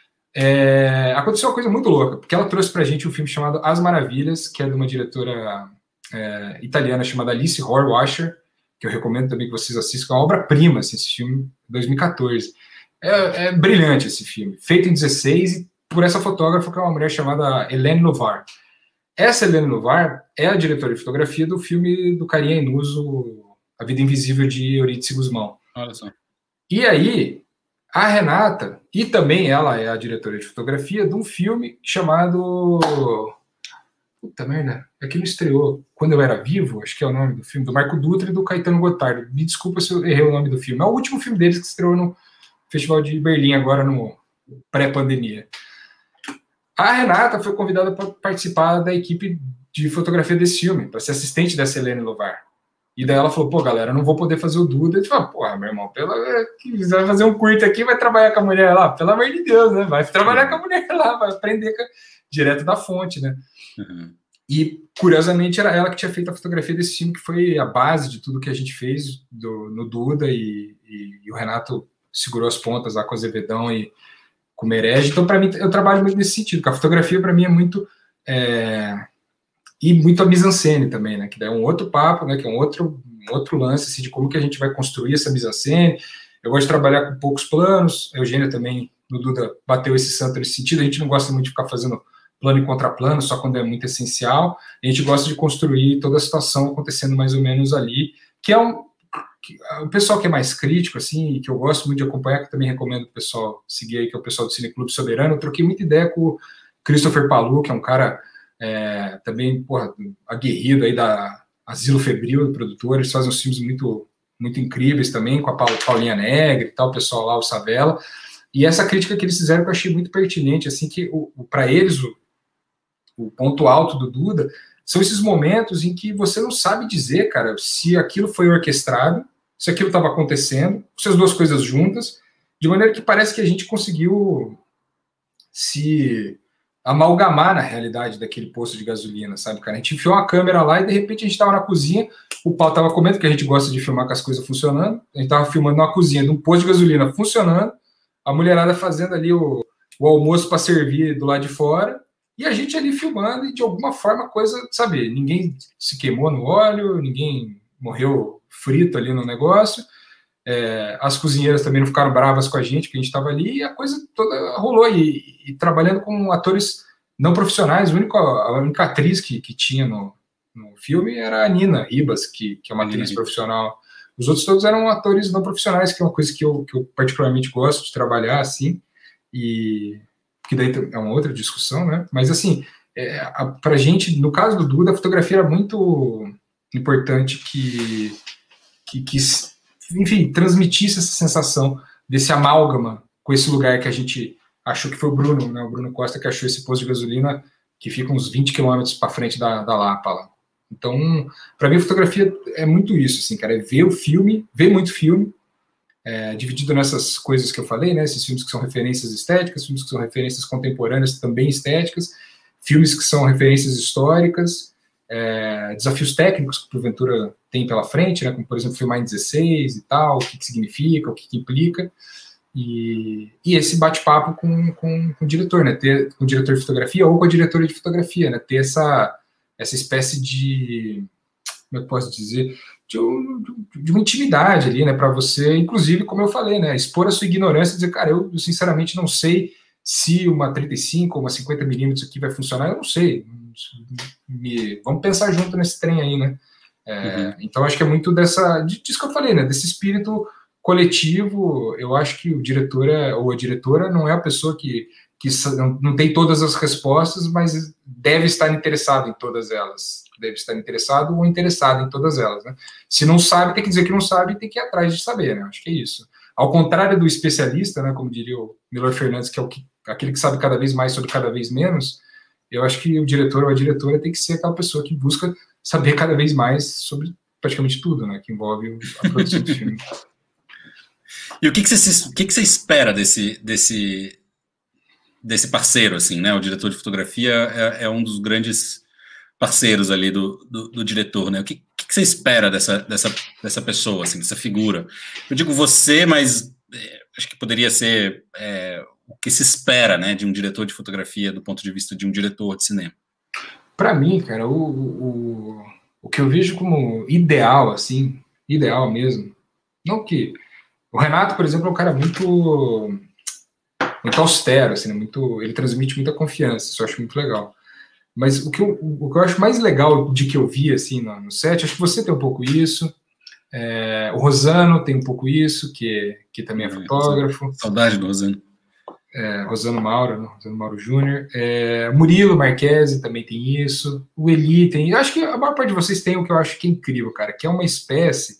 é, aconteceu uma coisa muito louca, porque ela trouxe pra gente um filme chamado As Maravilhas, que é de uma diretora é, italiana chamada Alice Rohrwacher, que eu recomendo também que vocês assistam, é uma obra-prima, assim, esse filme, dois mil e quatorze. É, é brilhante esse filme, feito em dezesseis, e por essa fotógrafa, que é uma mulher chamada Hélène Lovar. Essa Hélène Lovar é a diretora de fotografia do filme do Carinha Inuso, A Vida Invisível, de Eurídice Guzmão. Olha só. E aí, a Renata, e também ela é a diretora de fotografia de um filme chamado... Puta merda, aquilo estreou Quando Eu Era Vivo, acho que é o nome do filme, do Marco Dutra e do Caetano Gotardo. Me desculpa se eu errei o nome do filme. É o último filme deles que estreou no Festival de Berlim, agora no pré-pandemia. A Renata foi convidada para participar da equipe de fotografia desse filme, para ser assistente dessa Hélène Lovar. E daí ela falou, pô, galera, eu não vou poder fazer o Duda. Eu falei, porra, meu irmão, pela... você vai fazer um curto aqui, vai trabalhar com a mulher lá, pelo amor de Deus, né? Vai trabalhar com a mulher lá, vai aprender com a... direto da fonte, né? Uhum. E, curiosamente, era ela que tinha feito a fotografia desse filme, que foi a base de tudo que a gente fez do, no Duda, e, e, e o Renato segurou as pontas lá com o Azevedão e com o Merege. Então, para mim, eu trabalho muito nesse sentido, que a fotografia, para mim, é muito... É... E muito a mise-en-scène também, né? Que daí é um outro papo, né? Que é um outro, um outro lance, assim, de como que a gente vai construir essa mise-en-scène. Eu gosto de trabalhar com poucos planos. A Eugênia também, no Duda, bateu esse santo nesse sentido. A gente não gosta muito de ficar fazendo plano e contraplano, só quando é muito essencial. A gente gosta de construir toda a situação acontecendo mais ou menos ali, que é um... Que, o pessoal que é mais crítico, assim, que eu gosto muito de acompanhar, que também recomendo o pessoal seguir aí, que é o pessoal do Cineclube Soberano. Eu troquei muita ideia com o Christopher Palu, que é um cara... É, também, porra, aguerrido aí da Asilo Febril, do produtor. Eles fazem uns filmes muito, muito incríveis também, com a Paulinha Negre e tal, o pessoal lá, o Savela. E essa crítica que eles fizeram, que eu achei muito pertinente, assim, que para eles o, o ponto alto do Duda são esses momentos em que você não sabe dizer, cara, se aquilo foi orquestrado, se aquilo estava acontecendo, se as duas coisas juntas, de maneira que parece que a gente conseguiu se amalgamar na realidade daquele posto de gasolina, sabe, cara? A gente enfiou uma câmera lá e, de repente, a gente estava na cozinha, o Paulo estava comendo, porque a gente gosta de filmar com as coisas funcionando, a gente estava filmando na cozinha de um posto de gasolina funcionando, a mulherada fazendo ali o, o almoço para servir do lado de fora, e a gente ali filmando, e de alguma forma a coisa, sabe, ninguém se queimou no óleo, ninguém morreu frito ali no negócio, é, as cozinheiras também não ficaram bravas com a gente, porque a gente estava ali, e a coisa toda rolou, e, e trabalhando com atores não profissionais. O único, a única atriz que, que tinha no, no filme era a Nina Ribas, que, que é uma atriz uhum. profissional. Os outros todos eram atores não profissionais, que é uma coisa que eu, que eu particularmente gosto de trabalhar, assim, e que daí é uma outra discussão, né? Mas, assim, é, a, pra gente, no caso do Duda, a fotografia era muito importante que, que, que enfim, transmitisse essa sensação desse amálgama com esse lugar que a gente achou, que foi o Bruno, né, o Bruno Costa, que achou esse posto de gasolina que fica uns vinte quilômetros para frente da, da Lapa lá. Então, para mim, a fotografia é muito isso, assim, cara, é ver o filme, ver muito filme, é, dividido nessas coisas que eu falei, né, esses filmes que são referências estéticas, filmes que são referências contemporâneas também estéticas, filmes que são referências históricas, É, desafios técnicos que porventura tem pela frente, né, como por exemplo filmar em dezesseis e tal, o que, que significa, o que, que implica, e, e esse bate-papo com, com, com o diretor, né, ter, com o diretor de fotografia ou com a diretora de fotografia, né, ter essa, essa espécie de, como eu posso dizer, de, de uma intimidade ali, né, para você, inclusive, como eu falei, né, expor a sua ignorância e dizer, cara, eu, eu sinceramente não sei se uma trinta e cinco ou uma cinquenta milímetros aqui vai funcionar, eu não sei. Me, vamos pensar junto nesse trem aí, né? É, uhum. Então, acho que é muito dessa, disso que eu falei, né, desse espírito coletivo. Eu acho que o diretor é, ou a diretora não é a pessoa que, que não, não tem todas as respostas, mas deve estar interessado em todas elas. Deve estar interessado ou interessado em todas elas, né? Se não sabe, tem que dizer que não sabe e tem que ir atrás de saber, né? Acho que é isso. Ao contrário do especialista, né, como diria o Milor Fernandes, que é o que, aquele que sabe cada vez mais sobre cada vez menos, eu acho que o diretor ou a diretora tem que ser aquela pessoa que busca saber cada vez mais sobre praticamente tudo, né, que envolve a produção do filme. E o que, que, você, o que, que você espera desse, desse, desse parceiro, assim, né? O diretor de fotografia é, é um dos grandes parceiros ali do, do, do diretor, né? O que, que, que você espera dessa, dessa, dessa pessoa, assim, dessa figura? Eu digo você, mas é, acho que poderia ser é, o que se espera, né, de um diretor de fotografia do ponto de vista de um diretor de cinema. Para mim, cara, o, o, o que eu vejo como ideal, assim, ideal mesmo, não que... O Renato, por exemplo, é um cara muito, muito austero, assim, né? Muito, ele transmite muita confiança, isso eu acho muito legal. Mas o que eu, o que eu acho mais legal de que eu vi, assim, no, no set, acho que você tem um pouco isso, é, o Rosano tem um pouco isso, que, que também é, é fotógrafo. Saudade do Rosano. É, Rosano Mauro, né? Rosano Mauro Júnior. É, Murilo Marquesi também tem isso. O Eli tem. Eu acho que a maior parte de vocês tem o que eu acho que é incrível, cara, que é uma espécie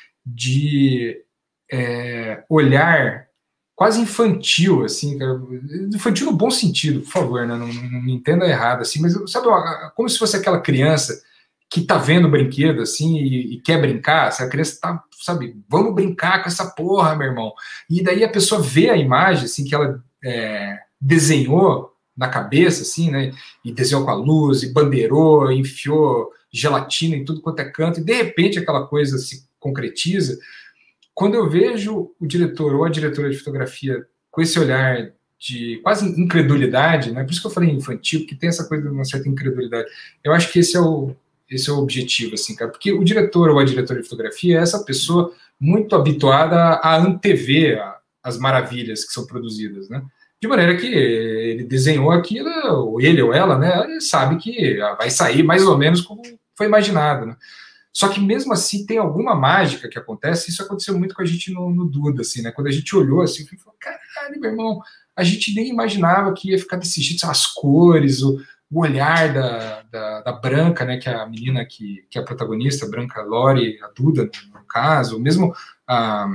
de é, olhar quase infantil, assim, cara, infantil no bom sentido, por favor, né? Não, não me entenda errado, assim, mas sabe, como se fosse aquela criança que tá vendo o brinquedo, assim, e, e quer brincar, se a criança tá, sabe, vamos brincar com essa porra, meu irmão. E daí a pessoa vê a imagem, assim, que ela é, desenhou na cabeça, assim, né, e desenhou com a luz, e bandeirou, enfiou gelatina em tudo quanto é canto, e de repente aquela coisa se concretiza. Quando eu vejo o diretor ou a diretora de fotografia com esse olhar de quase incredulidade, né, por isso que eu falei infantil, porque tem essa coisa de uma certa incredulidade, eu acho que esse é o Esse é o objetivo, assim, cara, porque o diretor ou a diretora de fotografia é essa pessoa muito habituada a antever as maravilhas que são produzidas, né? De maneira que ele desenhou aquilo, ou ele ou ela, né? Ele sabe que vai sair mais ou menos como foi imaginado, né? Só que mesmo assim tem alguma mágica que acontece. Isso aconteceu muito com a gente no, no Duda, assim, né? Quando a gente olhou assim, falou, caralho, meu irmão, a gente nem imaginava que ia ficar desse jeito, as cores, o o olhar da, da, da Branca, né, que é a menina que, que é a protagonista, a Branca Lori, a Duda, no caso, mesmo a,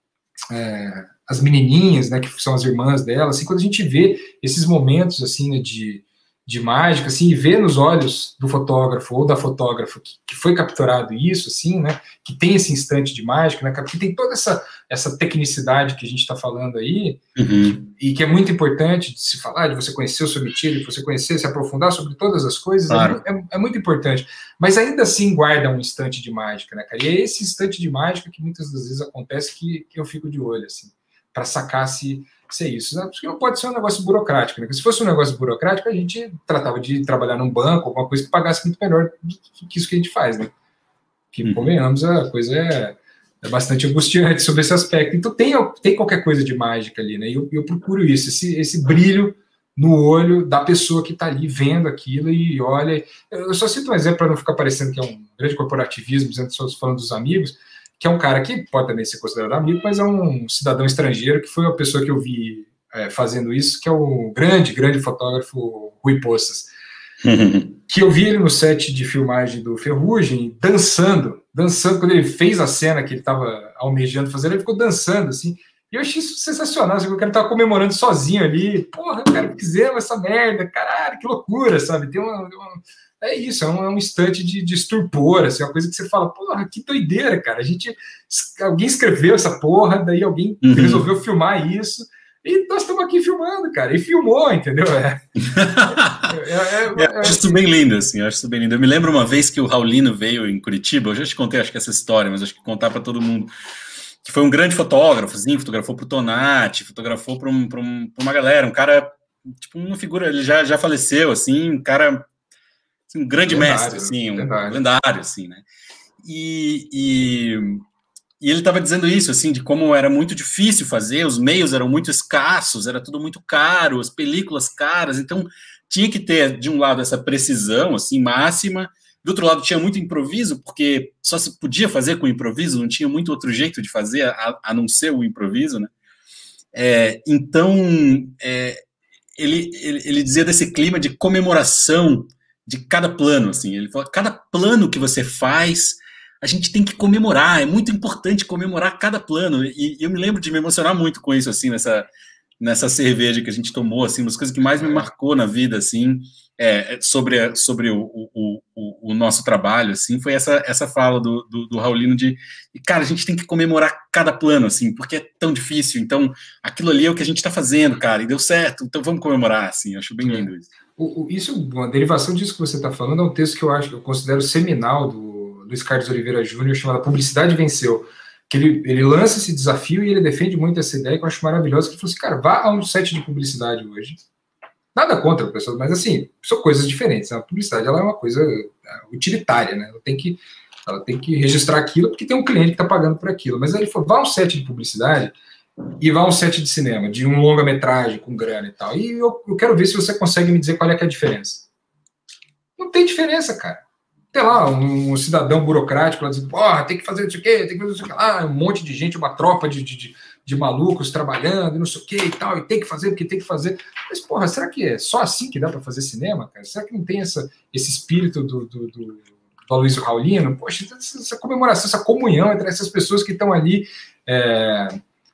é, as menininhas, né, que são as irmãs dela, assim, quando a gente vê esses momentos, assim, né, de, de mágica, assim, e vê nos olhos do fotógrafo ou da fotógrafa que, que foi capturado isso, assim, né, que tem esse instante de mágica, né, que tem toda essa, essa tecnicidade que a gente está falando aí, uhum. e que é muito importante de se falar, de você conhecer o seu métier, de você conhecer, se aprofundar sobre todas as coisas, claro. é, é, é muito importante, mas ainda assim guarda um instante de mágica, né, cara, e é esse instante de mágica que muitas das vezes acontece que, que eu fico de olho, assim, para sacar se ser isso, né? Porque não pode ser um negócio burocrático, né? Se fosse um negócio burocrático, a gente tratava de trabalhar num banco, alguma coisa que pagasse muito melhor do que isso que a gente faz, né? Que, uhum. convenhamos, a coisa é, é bastante angustiante sobre esse aspecto. Então tem, tem qualquer coisa de mágica ali, né? E eu, eu procuro isso, esse, esse brilho no olho da pessoa que está ali vendo aquilo e olha. Eu só cito um exemplo para não ficar parecendo que é um grande corporativismo, só falando dos amigos, que é um cara que pode também ser considerado amigo, mas é um cidadão estrangeiro, que foi a pessoa que eu vi é, fazendo isso, que é o grande, grande fotógrafo Rui Poças. Que eu vi ele no set de filmagem do Ferrugem, dançando, dançando, quando ele fez a cena que ele estava almejando fazer, ele ficou dançando, assim, e eu achei isso sensacional, assim, o cara estava comemorando sozinho ali, porra, cara, fizemos essa merda, caralho, que loucura, sabe, tem uma... uma... É isso, é um, é um instante de, de estupor, assim, uma coisa que você fala, porra, que doideira, cara. A gente, alguém escreveu essa porra, daí alguém uhum. resolveu filmar isso, e nós estamos aqui filmando, cara. E filmou, entendeu? É, é, é, é, eu acho isso bem lindo, assim, eu acho isso bem lindo. Eu me lembro uma vez que o Raulino veio em Curitiba, eu já te contei, acho que essa história, mas acho que contar para todo mundo, que foi um grande fotógrafo, assim, fotografou para o Tonati, fotografou para um, um, uma galera, um cara, tipo, uma figura, ele já, já faleceu, assim, um cara... um grande lendário, mestre, assim, um lendário. lendário, assim, né? e, e, e ele estava dizendo isso, assim, de como era muito difícil fazer, os meios eram muito escassos, era tudo muito caro, as películas caras, então tinha que ter, de um lado, essa precisão, assim, máxima, do outro lado tinha muito improviso, porque só se podia fazer com improviso, não tinha muito outro jeito de fazer, a, a não ser o improviso, né? É, então, é, ele, ele, ele dizia desse clima de comemoração de cada plano, assim, ele falou, cada plano que você faz, a gente tem que comemorar, é muito importante comemorar cada plano, e, e eu me lembro de me emocionar muito com isso, assim, nessa, nessa cerveja que a gente tomou, assim, uma das coisas que mais me marcou na vida, assim, é, sobre, sobre o, o, o, o nosso trabalho, assim, foi essa, essa fala do, do, do Raulino de, cara, a gente tem que comemorar cada plano, assim, porque é tão difícil, então, aquilo ali é o que a gente está fazendo, cara, e deu certo, então vamos comemorar, assim, eu acho bem lindo isso. O, o, isso, uma derivação disso que você está falando, é um texto que eu acho, que eu considero seminal do Luiz Carlos Oliveira Júnior, chamado Publicidade Venceu, que ele, ele lança esse desafio e ele defende muito essa ideia, que eu acho maravilhosa, que ele falou assim, cara, vá a um set de publicidade hoje, nada contra pessoas, mas assim, são coisas diferentes. A publicidade, ela é uma coisa utilitária, né? Ela tem que, ela tem que registrar aquilo porque tem um cliente que está pagando por aquilo. Mas aí ele falou, vá a um set de publicidade e vá a um set de cinema, de um longa-metragem com grana e tal. E eu, eu quero ver se você consegue me dizer qual é, que é a diferença. Não tem diferença, cara. Tem lá um, um cidadão burocrático lá dizendo, porra, tem que fazer isso aqui, tem que fazer isso aqui lá, um monte de gente, uma tropa de, de, de malucos trabalhando, não sei o que e tal, e tem que fazer porque tem que fazer. Mas, porra, será que é só assim que dá para fazer cinema, cara? Será que não tem essa, esse espírito do, do, do, do Aloysio Raulino? Poxa, essa comemoração, essa comunhão entre essas pessoas que estão ali, é,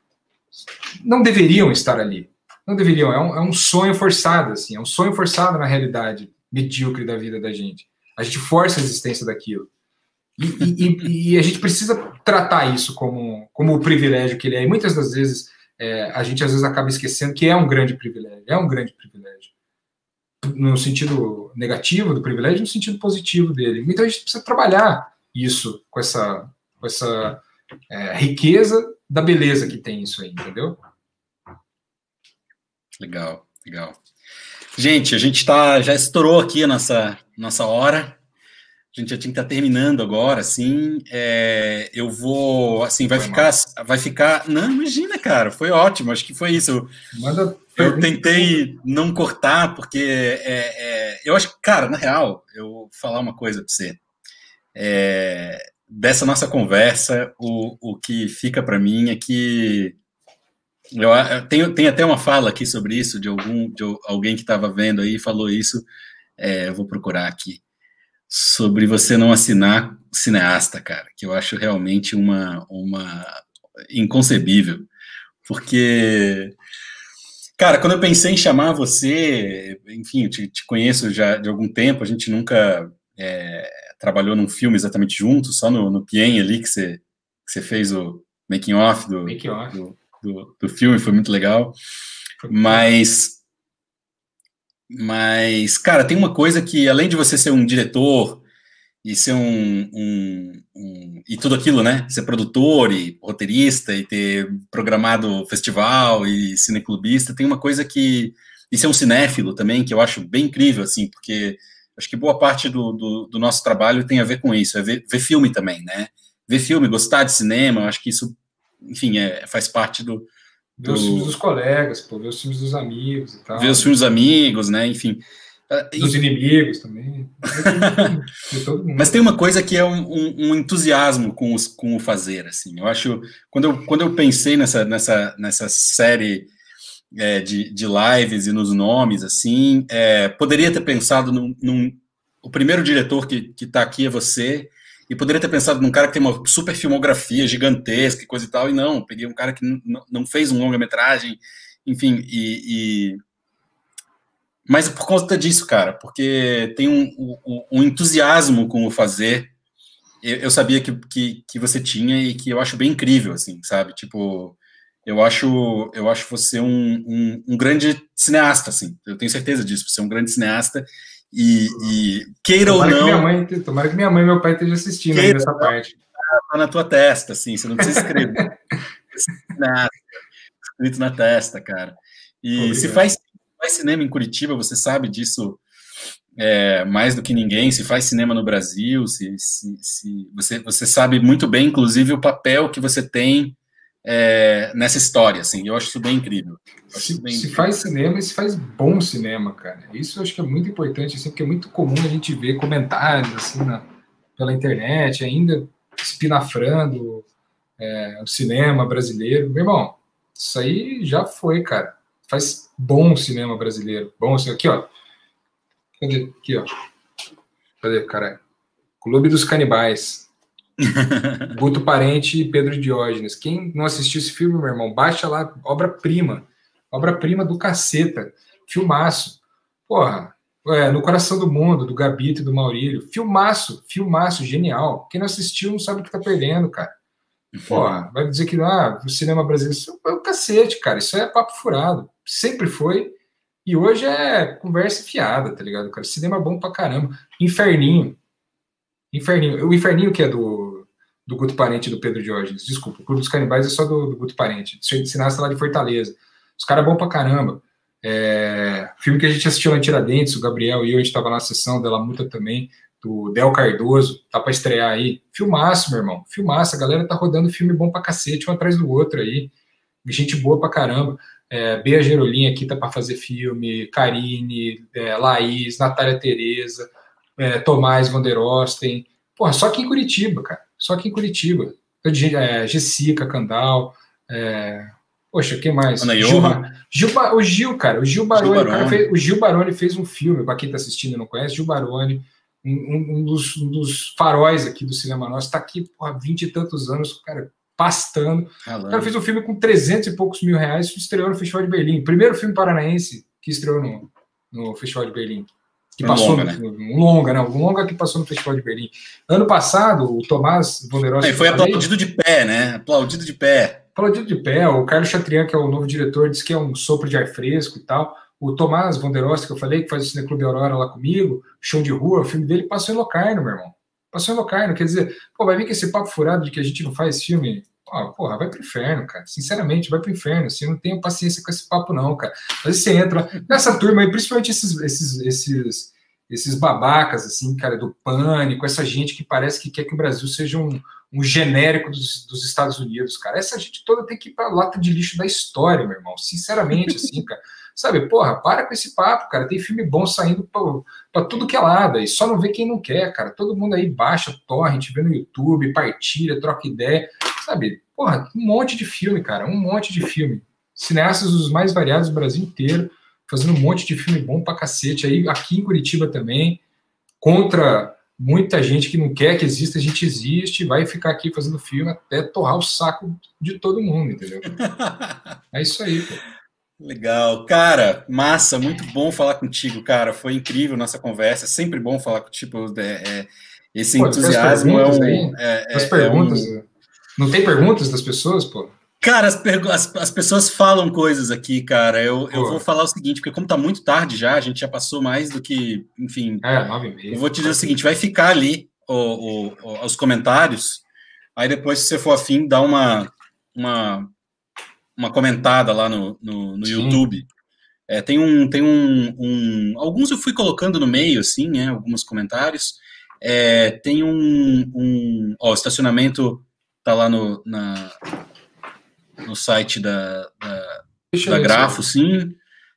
não deveriam estar ali. Não deveriam, é um, é um sonho forçado, assim, é um sonho forçado na realidade medíocre da vida da gente. A gente força a existência daquilo. E, e, e a gente precisa tratar isso como, como o privilégio que ele é. E muitas das vezes, é, a gente às vezes acaba esquecendo que é um grande privilégio. É um grande privilégio. No sentido negativo do privilégio, no sentido positivo dele. Então a gente precisa trabalhar isso com essa, com essa é, riqueza da beleza que tem isso aí, entendeu? Legal, legal. Gente, a gente tá, já estourou aqui a nossa, nossa hora. A gente já tinha que estar terminando agora, assim. É, eu vou, assim, vai foi ficar, mal. vai ficar. Não, imagina, cara, foi ótimo. Acho que foi isso. Manda eu tentei não cortar, porque é, é, eu acho que, cara, na real, eu vou falar uma coisa para você. É, dessa nossa conversa, o, o que fica para mim é que eu, eu tenho, tem até uma fala aqui sobre isso, de, algum, de alguém que estava vendo aí, falou isso, é, eu vou procurar aqui, sobre você não assinar cineasta, cara, que eu acho realmente uma, uma inconcebível, porque, cara, quando eu pensei em chamar você, enfim, eu te, te conheço já de algum tempo, a gente nunca é, trabalhou num filme exatamente junto, só no, no Pien ali, que você, que você fez o making off do, making off. do Do, do filme, foi muito legal, mas, mas, cara, tem uma coisa que, além de você ser um diretor e ser um, um, um e tudo aquilo, né, ser produtor e roteirista e ter programado festival e cineclubista, tem uma coisa que, e ser um cinéfilo também, que eu acho bem incrível, assim, porque acho que boa parte do, do, do nosso trabalho tem a ver com isso, é ver, ver filme também, né, ver filme, gostar de cinema, eu acho que isso, enfim, é, faz parte do... Ver do... os filmes dos colegas, pô, ver os filmes dos amigos e tal. Ver os filmes dos amigos, né, enfim. Dos e... inimigos também. De todo mundo. Mas tem uma coisa que é um, um, um entusiasmo com, os, com o fazer, assim. Eu acho, quando eu, quando eu pensei nessa, nessa, nessa série é, de, de lives e nos nomes, assim, é, poderia ter pensado num, num... O primeiro diretor que está aqui é você... E poderia ter pensado num cara que tem uma super filmografia gigantesca e coisa e tal, e não, peguei um cara que não fez um longa-metragem, enfim, e, e... Mas por conta disso, cara, porque tem um, um, um entusiasmo com o fazer, eu, eu sabia que, que, que você tinha e que eu acho bem incrível, assim, sabe? Tipo, eu acho, eu acho você um, um, um grande cineasta, assim, eu tenho certeza disso, você é um grande cineasta. E, e queira tomara ou não... Que minha mãe, tomara que minha mãe e meu pai estejam assistindo aí nessa parte. Tá na tua testa, assim, você não precisa escrever. Escrito na testa, cara. E Obrigado. se faz, faz cinema em Curitiba, você sabe disso é, mais do que ninguém, se faz cinema no Brasil, se, se, se você, você sabe muito bem, inclusive, o papel que você tem é, nessa história, assim, eu acho isso bem incrível. Se, bem se incrível. faz cinema e se faz bom cinema, cara. Isso eu acho que é muito importante, assim, porque é muito comum a gente ver comentários, assim, na, pela internet, ainda espinafrando é, o cinema brasileiro. Meu irmão, isso aí já foi, cara. Faz bom cinema brasileiro. Bom, aqui, ó. Cadê? Aqui, ó. Cadê, caralho? Clube dos Canibais. Guto Parente e Pedro Diógenes. Quem não assistiu esse filme, meu irmão, baixa lá, obra-prima. Obra-prima do caceta. Filmaço. Porra, é, No Coração do Mundo, do Gabito e do Maurílio. Filmaço, filmaço, genial. Quem não assistiu não sabe o que tá perdendo, cara. Porra, vai dizer que ah, o cinema brasileiro, isso é o cacete, cara. Isso é papo furado. Sempre foi. E hoje é conversa fiada, tá ligado, cara? Cinema bom pra caramba. Inferninho. Inferninho. O Inferninho que é do, do Guto Parente e do Pedro Diógenes. Desculpa, o Clube dos Canibais é só do, do Guto Parente. Cineasta lá de Fortaleza. Os caras bom pra caramba. É, filme que a gente assistiu na Tiradentes, o Gabriel e eu, a gente tava na sessão dela Muta também, do Del Cardoso, tá pra estrear aí. Filmaço, meu irmão. Filmaço. A galera tá rodando filme bom pra cacete, um atrás do outro aí. Gente boa pra caramba. É, Bea Gerolim aqui tá para fazer filme, Karine, é, Laís, Natália Tereza, é, Tomás Van der Osten. Porra, só aqui em Curitiba, cara. Só aqui em Curitiba. É, Jessica Candal. É, poxa, quem mais? Gil, Gil, o Gil, cara. O Gil Baroni. Gil Baroni. O, cara fez, o Gil Baroni fez um filme, para quem tá assistindo e não conhece, Gil Baroni, um, um, dos, um dos faróis aqui do cinema nosso, tá aqui há vinte e tantos anos, cara, pastando. Alô. O cara fez um filme com trezentos e poucos mil reais, estreou no Festival de Berlim. Primeiro filme paranaense que estreou no, no Festival de Berlim. Que um passou longa, no, né? Um longa, não. Um longa que passou no Festival de Berlim. Ano passado, o Tomás Van der Osten... Foi aplaudido de pé, né? Aplaudido de pé. Aplaudido de pé. O Carlos Chatrian, que é o novo diretor, disse que é um sopro de ar fresco e tal. O Tomás Van der Osten, que eu falei, que faz o Cineclube Aurora lá comigo, Chão de Rua, o filme dele passou em Locarno, meu irmão. Passou em Locarno, quer dizer, pô, vai vir com esse papo furado de que a gente não faz filme... Oh, porra, vai pro inferno, cara. Sinceramente, vai pro inferno. Você não tem paciência com esse papo, não, cara. Às vezes você entra nessa turma aí, principalmente esses, esses, esses, esses babacas, assim, cara, do Pânico, essa gente que parece que quer que o Brasil seja um, um genérico dos, dos Estados Unidos, cara. Essa gente toda tem que ir pra lata de lixo da história, meu irmão. Sinceramente, assim, cara. Sabe, porra, para com esse papo, cara. Tem filme bom saindo pra, pra tudo que é lado. E só não vê quem não quer, cara. Todo mundo aí baixa, torrent, vê no YouTube, partilha, troca ideia. Sabe, porra, um monte de filme, cara, um monte de filme. Cineastas dos mais variados do Brasil inteiro, fazendo um monte de filme bom pra cacete. Aí, aqui em Curitiba também, contra muita gente que não quer que exista, a gente existe, vai ficar aqui fazendo filme até torrar o saco de todo mundo, entendeu? É isso aí, pô. Legal. Cara, massa, muito bom falar contigo, cara. Foi incrível nossa conversa, é sempre bom falar contigo. É, é, esse pô, entusiasmo é um... É, as perguntas... É um... Não tem perguntas das pessoas, pô? Cara, as, as, as pessoas falam coisas aqui, cara. Eu, eu vou falar o seguinte, porque como tá muito tarde já, a gente já passou mais do que, enfim... É, nove e meia. Eu vou te dizer o seguinte, vai ficar ali o, o, o, os comentários, aí depois, se você for afim, dá uma, uma, uma comentada lá no, no, no YouTube. É, tem um... Tem um, um... Alguns eu fui colocando no meio, assim, né? Alguns comentários. É, tem um... um ó, estacionamento... Tá lá no, na, no site da, da, da Grafo, sim.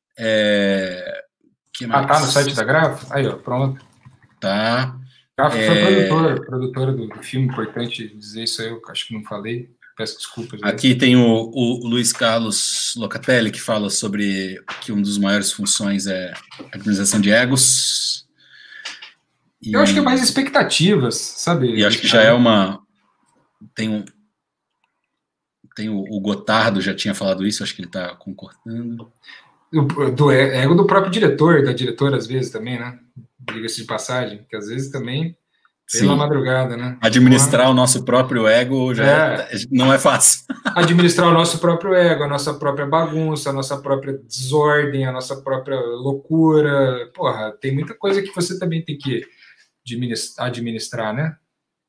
É, que mais? Ah, tá no site da Grafo? Aí, ó, pronto. Tá. Grafo é... foi produtora, produtora do, do filme, importante dizer isso aí, eu acho que não falei. Peço desculpas. Aqui aí. Tem o, o Luiz Carlos Locatelli, que fala sobre que uma das maiores funções é a organização de egos. E... Eu acho que é mais expectativas, sabe? E acho que já é uma... Tem um tem o, o Gotardo já tinha falado isso, acho que ele está concordando. Do, do ego do próprio diretor, da diretora às vezes também, né? Diga-se de passagem, que às vezes também pela Sim. madrugada, né? Administrar Uma... o nosso próprio ego já é. É, não é fácil. Administrar o nosso próprio ego, a nossa própria bagunça, a nossa própria desordem, a nossa própria loucura. Porra, tem muita coisa que você também tem que administrar, né?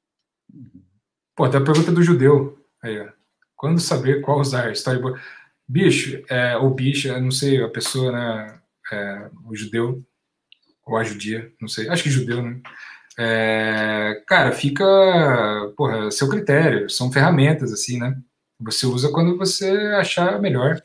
Pô, tem a pergunta do judeu. Aí, ó. Quando saber qual usar? Storyboard. Bicho, é, ou bicha, não sei, a pessoa, né? É, o judeu. ou a judia, não sei, acho que judeu, né? É, cara, fica, porra, seu critério, são ferramentas, assim, né? Você usa quando você achar melhor.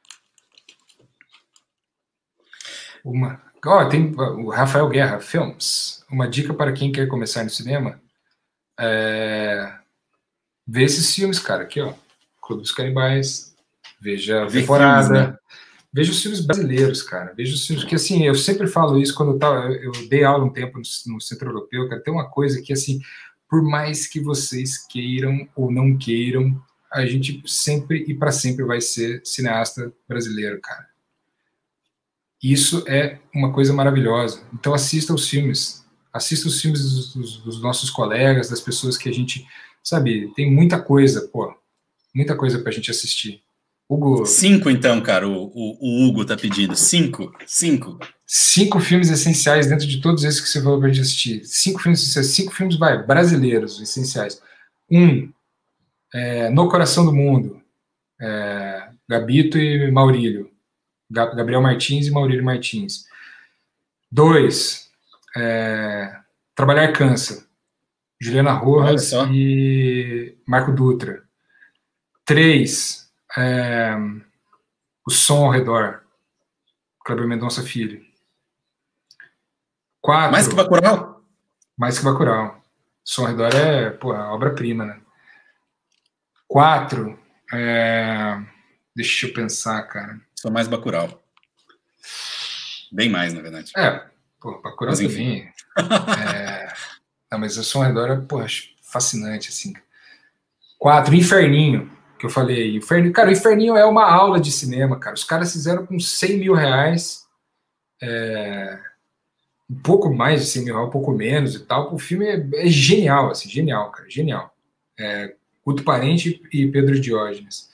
Uma, ó, tem o Rafael Guerra, Films, uma dica para quem quer começar no cinema, é, vê esses filmes, cara, aqui, ó, Clube dos Canibais, veja a temporada, filmes, né? Veja os filmes brasileiros, cara. Veja os filmes, que assim, eu sempre falo isso quando eu, tava, eu dei aula um tempo no, no Centro Europeu, cara. Tem uma coisa que, assim, por mais que vocês queiram ou não queiram, a gente sempre e para sempre vai ser cineasta brasileiro, cara. Isso é uma coisa maravilhosa. Então, assista os filmes. Assista os filmes dos, dos, dos nossos colegas, das pessoas que a gente, sabe, tem muita coisa, pô. Muita coisa pra gente assistir. Hugo... Cinco, então, cara, o, o, o Hugo tá pedindo. Cinco, cinco. Cinco filmes essenciais dentro de todos esses que você falou pra gente assistir. Cinco filmes essenciais. Cinco filmes, vai, brasileiros, essenciais. Um, é, No Coração do Mundo. É, Gabito e Maurílio. Gabriel Martins e Maurílio Martins. Dois, é, Trabalhar Cansa. Juliana Rojas e Marco Dutra. Três, É, O Som ao Redor, Kleber Mendonça Filho. Quatro, Mais que Bacurau? Mais que Bacurau. O Som ao Redor é, porra, obra-prima, né? Quatro, é, deixa eu pensar, cara. Só mais Bacurau. Bem mais, na verdade. É, pô, Bacurau mas, também. é, não, mas O Som ao Redor é, porra, fascinante, assim. Quatro, Inferninho. Que eu falei, Inferninho, cara, o Inferninho é uma aula de cinema, cara. Os caras fizeram com cem mil reais, é, um pouco mais de cem mil reais, um pouco menos e tal. O filme é, é genial, assim, genial, cara, genial. É, Guto Parente e Pedro Diógenes.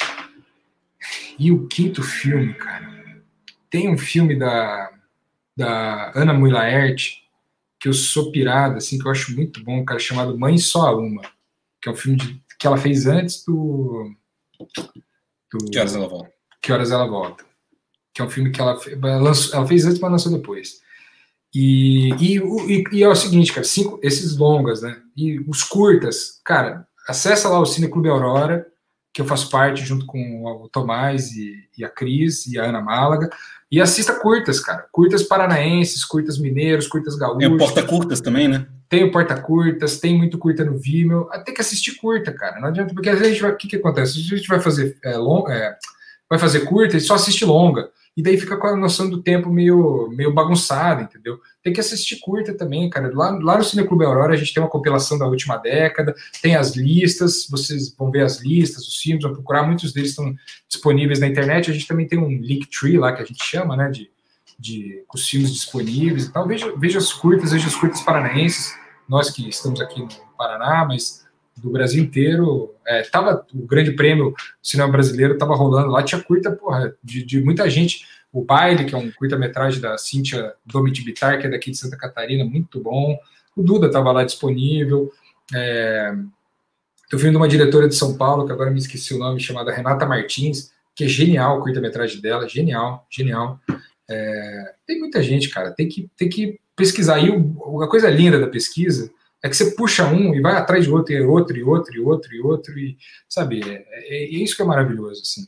E o quinto filme, cara, tem um filme da, da Ana Mui Laerte, que eu sou pirado, assim, que eu acho muito bom, cara, chamado Mãe Só a Uma, que é um filme de que ela fez antes do, do... Que Horas Ela Volta. Que Horas Ela Volta. Que é um filme que ela, ela, lançou, ela fez antes, mas lançou depois. E, e, e, e é o seguinte, cara, cinco, esses longas, né? E os curtas, cara, acessa lá o Cine Clube Aurora, que eu faço parte junto com o Tomás e, e a Cris e a Ana Málaga, e assista curtas, cara. Curtas paranaenses, curtas mineiros, curtas gaúchos. Tem o porta-curtas também, né? Tem o porta-curtas, tem muito curta no Vimeo. Tem que assistir curta, cara. Não adianta, porque às vezes a gente vai. O que, que acontece? A gente vai fazer, é, long, é, vai fazer curta e só assiste longa. E daí fica com a noção do tempo meio, meio bagunçada, entendeu? Tem que assistir curta também, cara. Lá, lá no Cine Clube Aurora a gente tem uma compilação da última década, tem as listas, vocês vão ver as listas, os filmes, vão procurar, muitos deles estão disponíveis na internet. A gente também tem um Linktree lá que a gente chama, né, de. De, com os filmes disponíveis e tal, veja, veja as curtas, veja as curtas paranaenses, nós que estamos aqui no Paraná, mas do Brasil inteiro, é, tava, o grande prêmio do cinema brasileiro estava rolando lá, tinha curta, porra, de, de muita gente, o Baile, que é um curta-metragem da Cíntia Domitibitar, que é daqui de Santa Catarina, muito bom, o Duda estava lá disponível, é, tô vendo uma diretora de São Paulo, que agora me esqueci o nome, chamada Renata Martins, que é genial o curta-metragem dela, genial, genial. É, tem muita gente, cara, tem que, tem que pesquisar. E o, a coisa linda da pesquisa é que você puxa um e vai atrás de outro, e outro, e outro, e outro, e outro, e sabe, é, é, é isso que é maravilhoso, assim.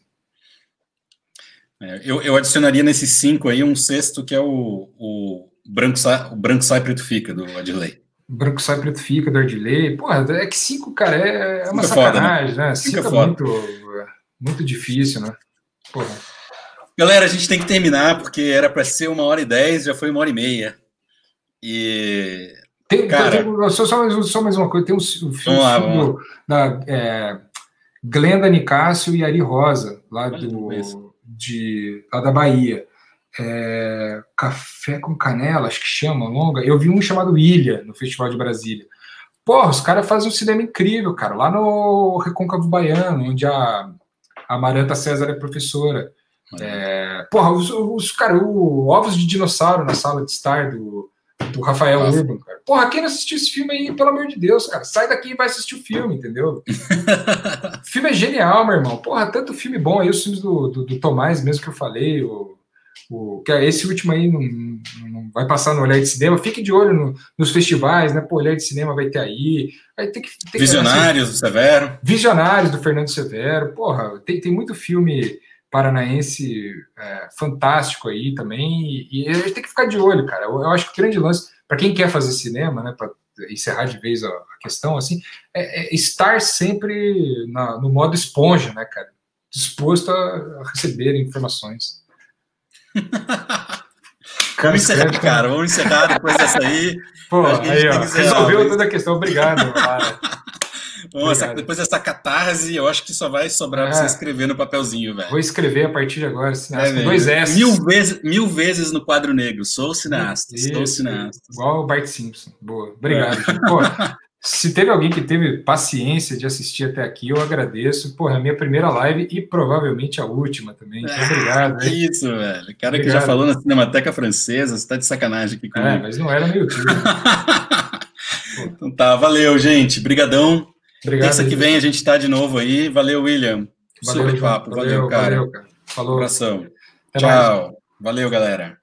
É, eu, eu adicionaria nesses cinco aí um sexto que é o, o, branco, sai, o branco Sai Preto Fica, do Adilei. Branco Sai Preto Fica, do Adilei. Porra, é que cinco, cara, é, é uma cinco sacanagem, foda, né? né? Cinco é muito, muito difícil, né? Porra. Galera, a gente tem que terminar, porque era para ser uma hora e dez, já foi uma hora e meia. E. Tem, cara, tem, só, só, mais, só mais uma coisa: tem um, um filme lá, do, da é, Glenda Nicásio e Ari Rosa, lá, do, de, lá da Bahia. É, Café com Canela, acho que chama, longa. Eu vi um chamado Ilha, no Festival de Brasília. Porra, os caras fazem um cinema incrível, cara, lá no Recôncavo Baiano, onde a, a Amaranta César é professora. É, porra, os, os cara, o Ovos de Dinossauro na sala de estar do, do Rafael Nossa. Urban, cara. Porra, quem não assistiu esse filme aí, pelo amor de Deus, cara, sai daqui e vai assistir o filme, entendeu? O filme é genial, meu irmão. Porra, tanto filme bom aí, os filmes do, do, do Tomás mesmo que eu falei, o, O, que esse último aí não, não vai passar no Olhar de Cinema. Fique de olho no, nos festivais, né? Pô, Olhar de Cinema vai ter aí. Vai ter que, ter Visionários assim, do Severo. Visionários do Fernando Severo. Porra, tem, tem muito filme paranaense é, fantástico aí também. E, e a gente tem que ficar de olho, cara. Eu, eu acho que o grande lance, para quem quer fazer cinema, né? Para encerrar de vez a, a questão, assim, é, é estar sempre na, no modo esponja, né, cara? Disposto a, a receber informações. Cara, vamos encerrar, cara. Vamos encerrar depois dessa aí. Pô, aí, ó, resolveu toda a questão. Obrigado, cara. Bom, essa, depois dessa catarse, eu acho que só vai sobrar é. pra você escrever no papelzinho, velho. Vou escrever a partir de agora, cineasta, é, dois S. Mil vezes, mil vezes no quadro negro. Sou cineasta, Isso, sou cineasta. Igual o Bart Simpson. Boa, obrigado. É. Pô, se teve alguém que teve paciência de assistir até aqui, eu agradeço. Porra, é a minha primeira live e provavelmente a última também. Então, obrigado. É isso, velho. O cara obrigado. Que já falou na Cinemateca Francesa, você tá de sacanagem aqui comigo. É, mas não era no YouTube. Então tá, valeu, gente. Brigadão. Obrigado. Terça que vem a gente tá de novo aí. Valeu, William. Valeu, Super papo. Valeu, valeu, cara. Valeu, cara. Falou. Um abração. Até Tchau. Mais. Valeu, galera.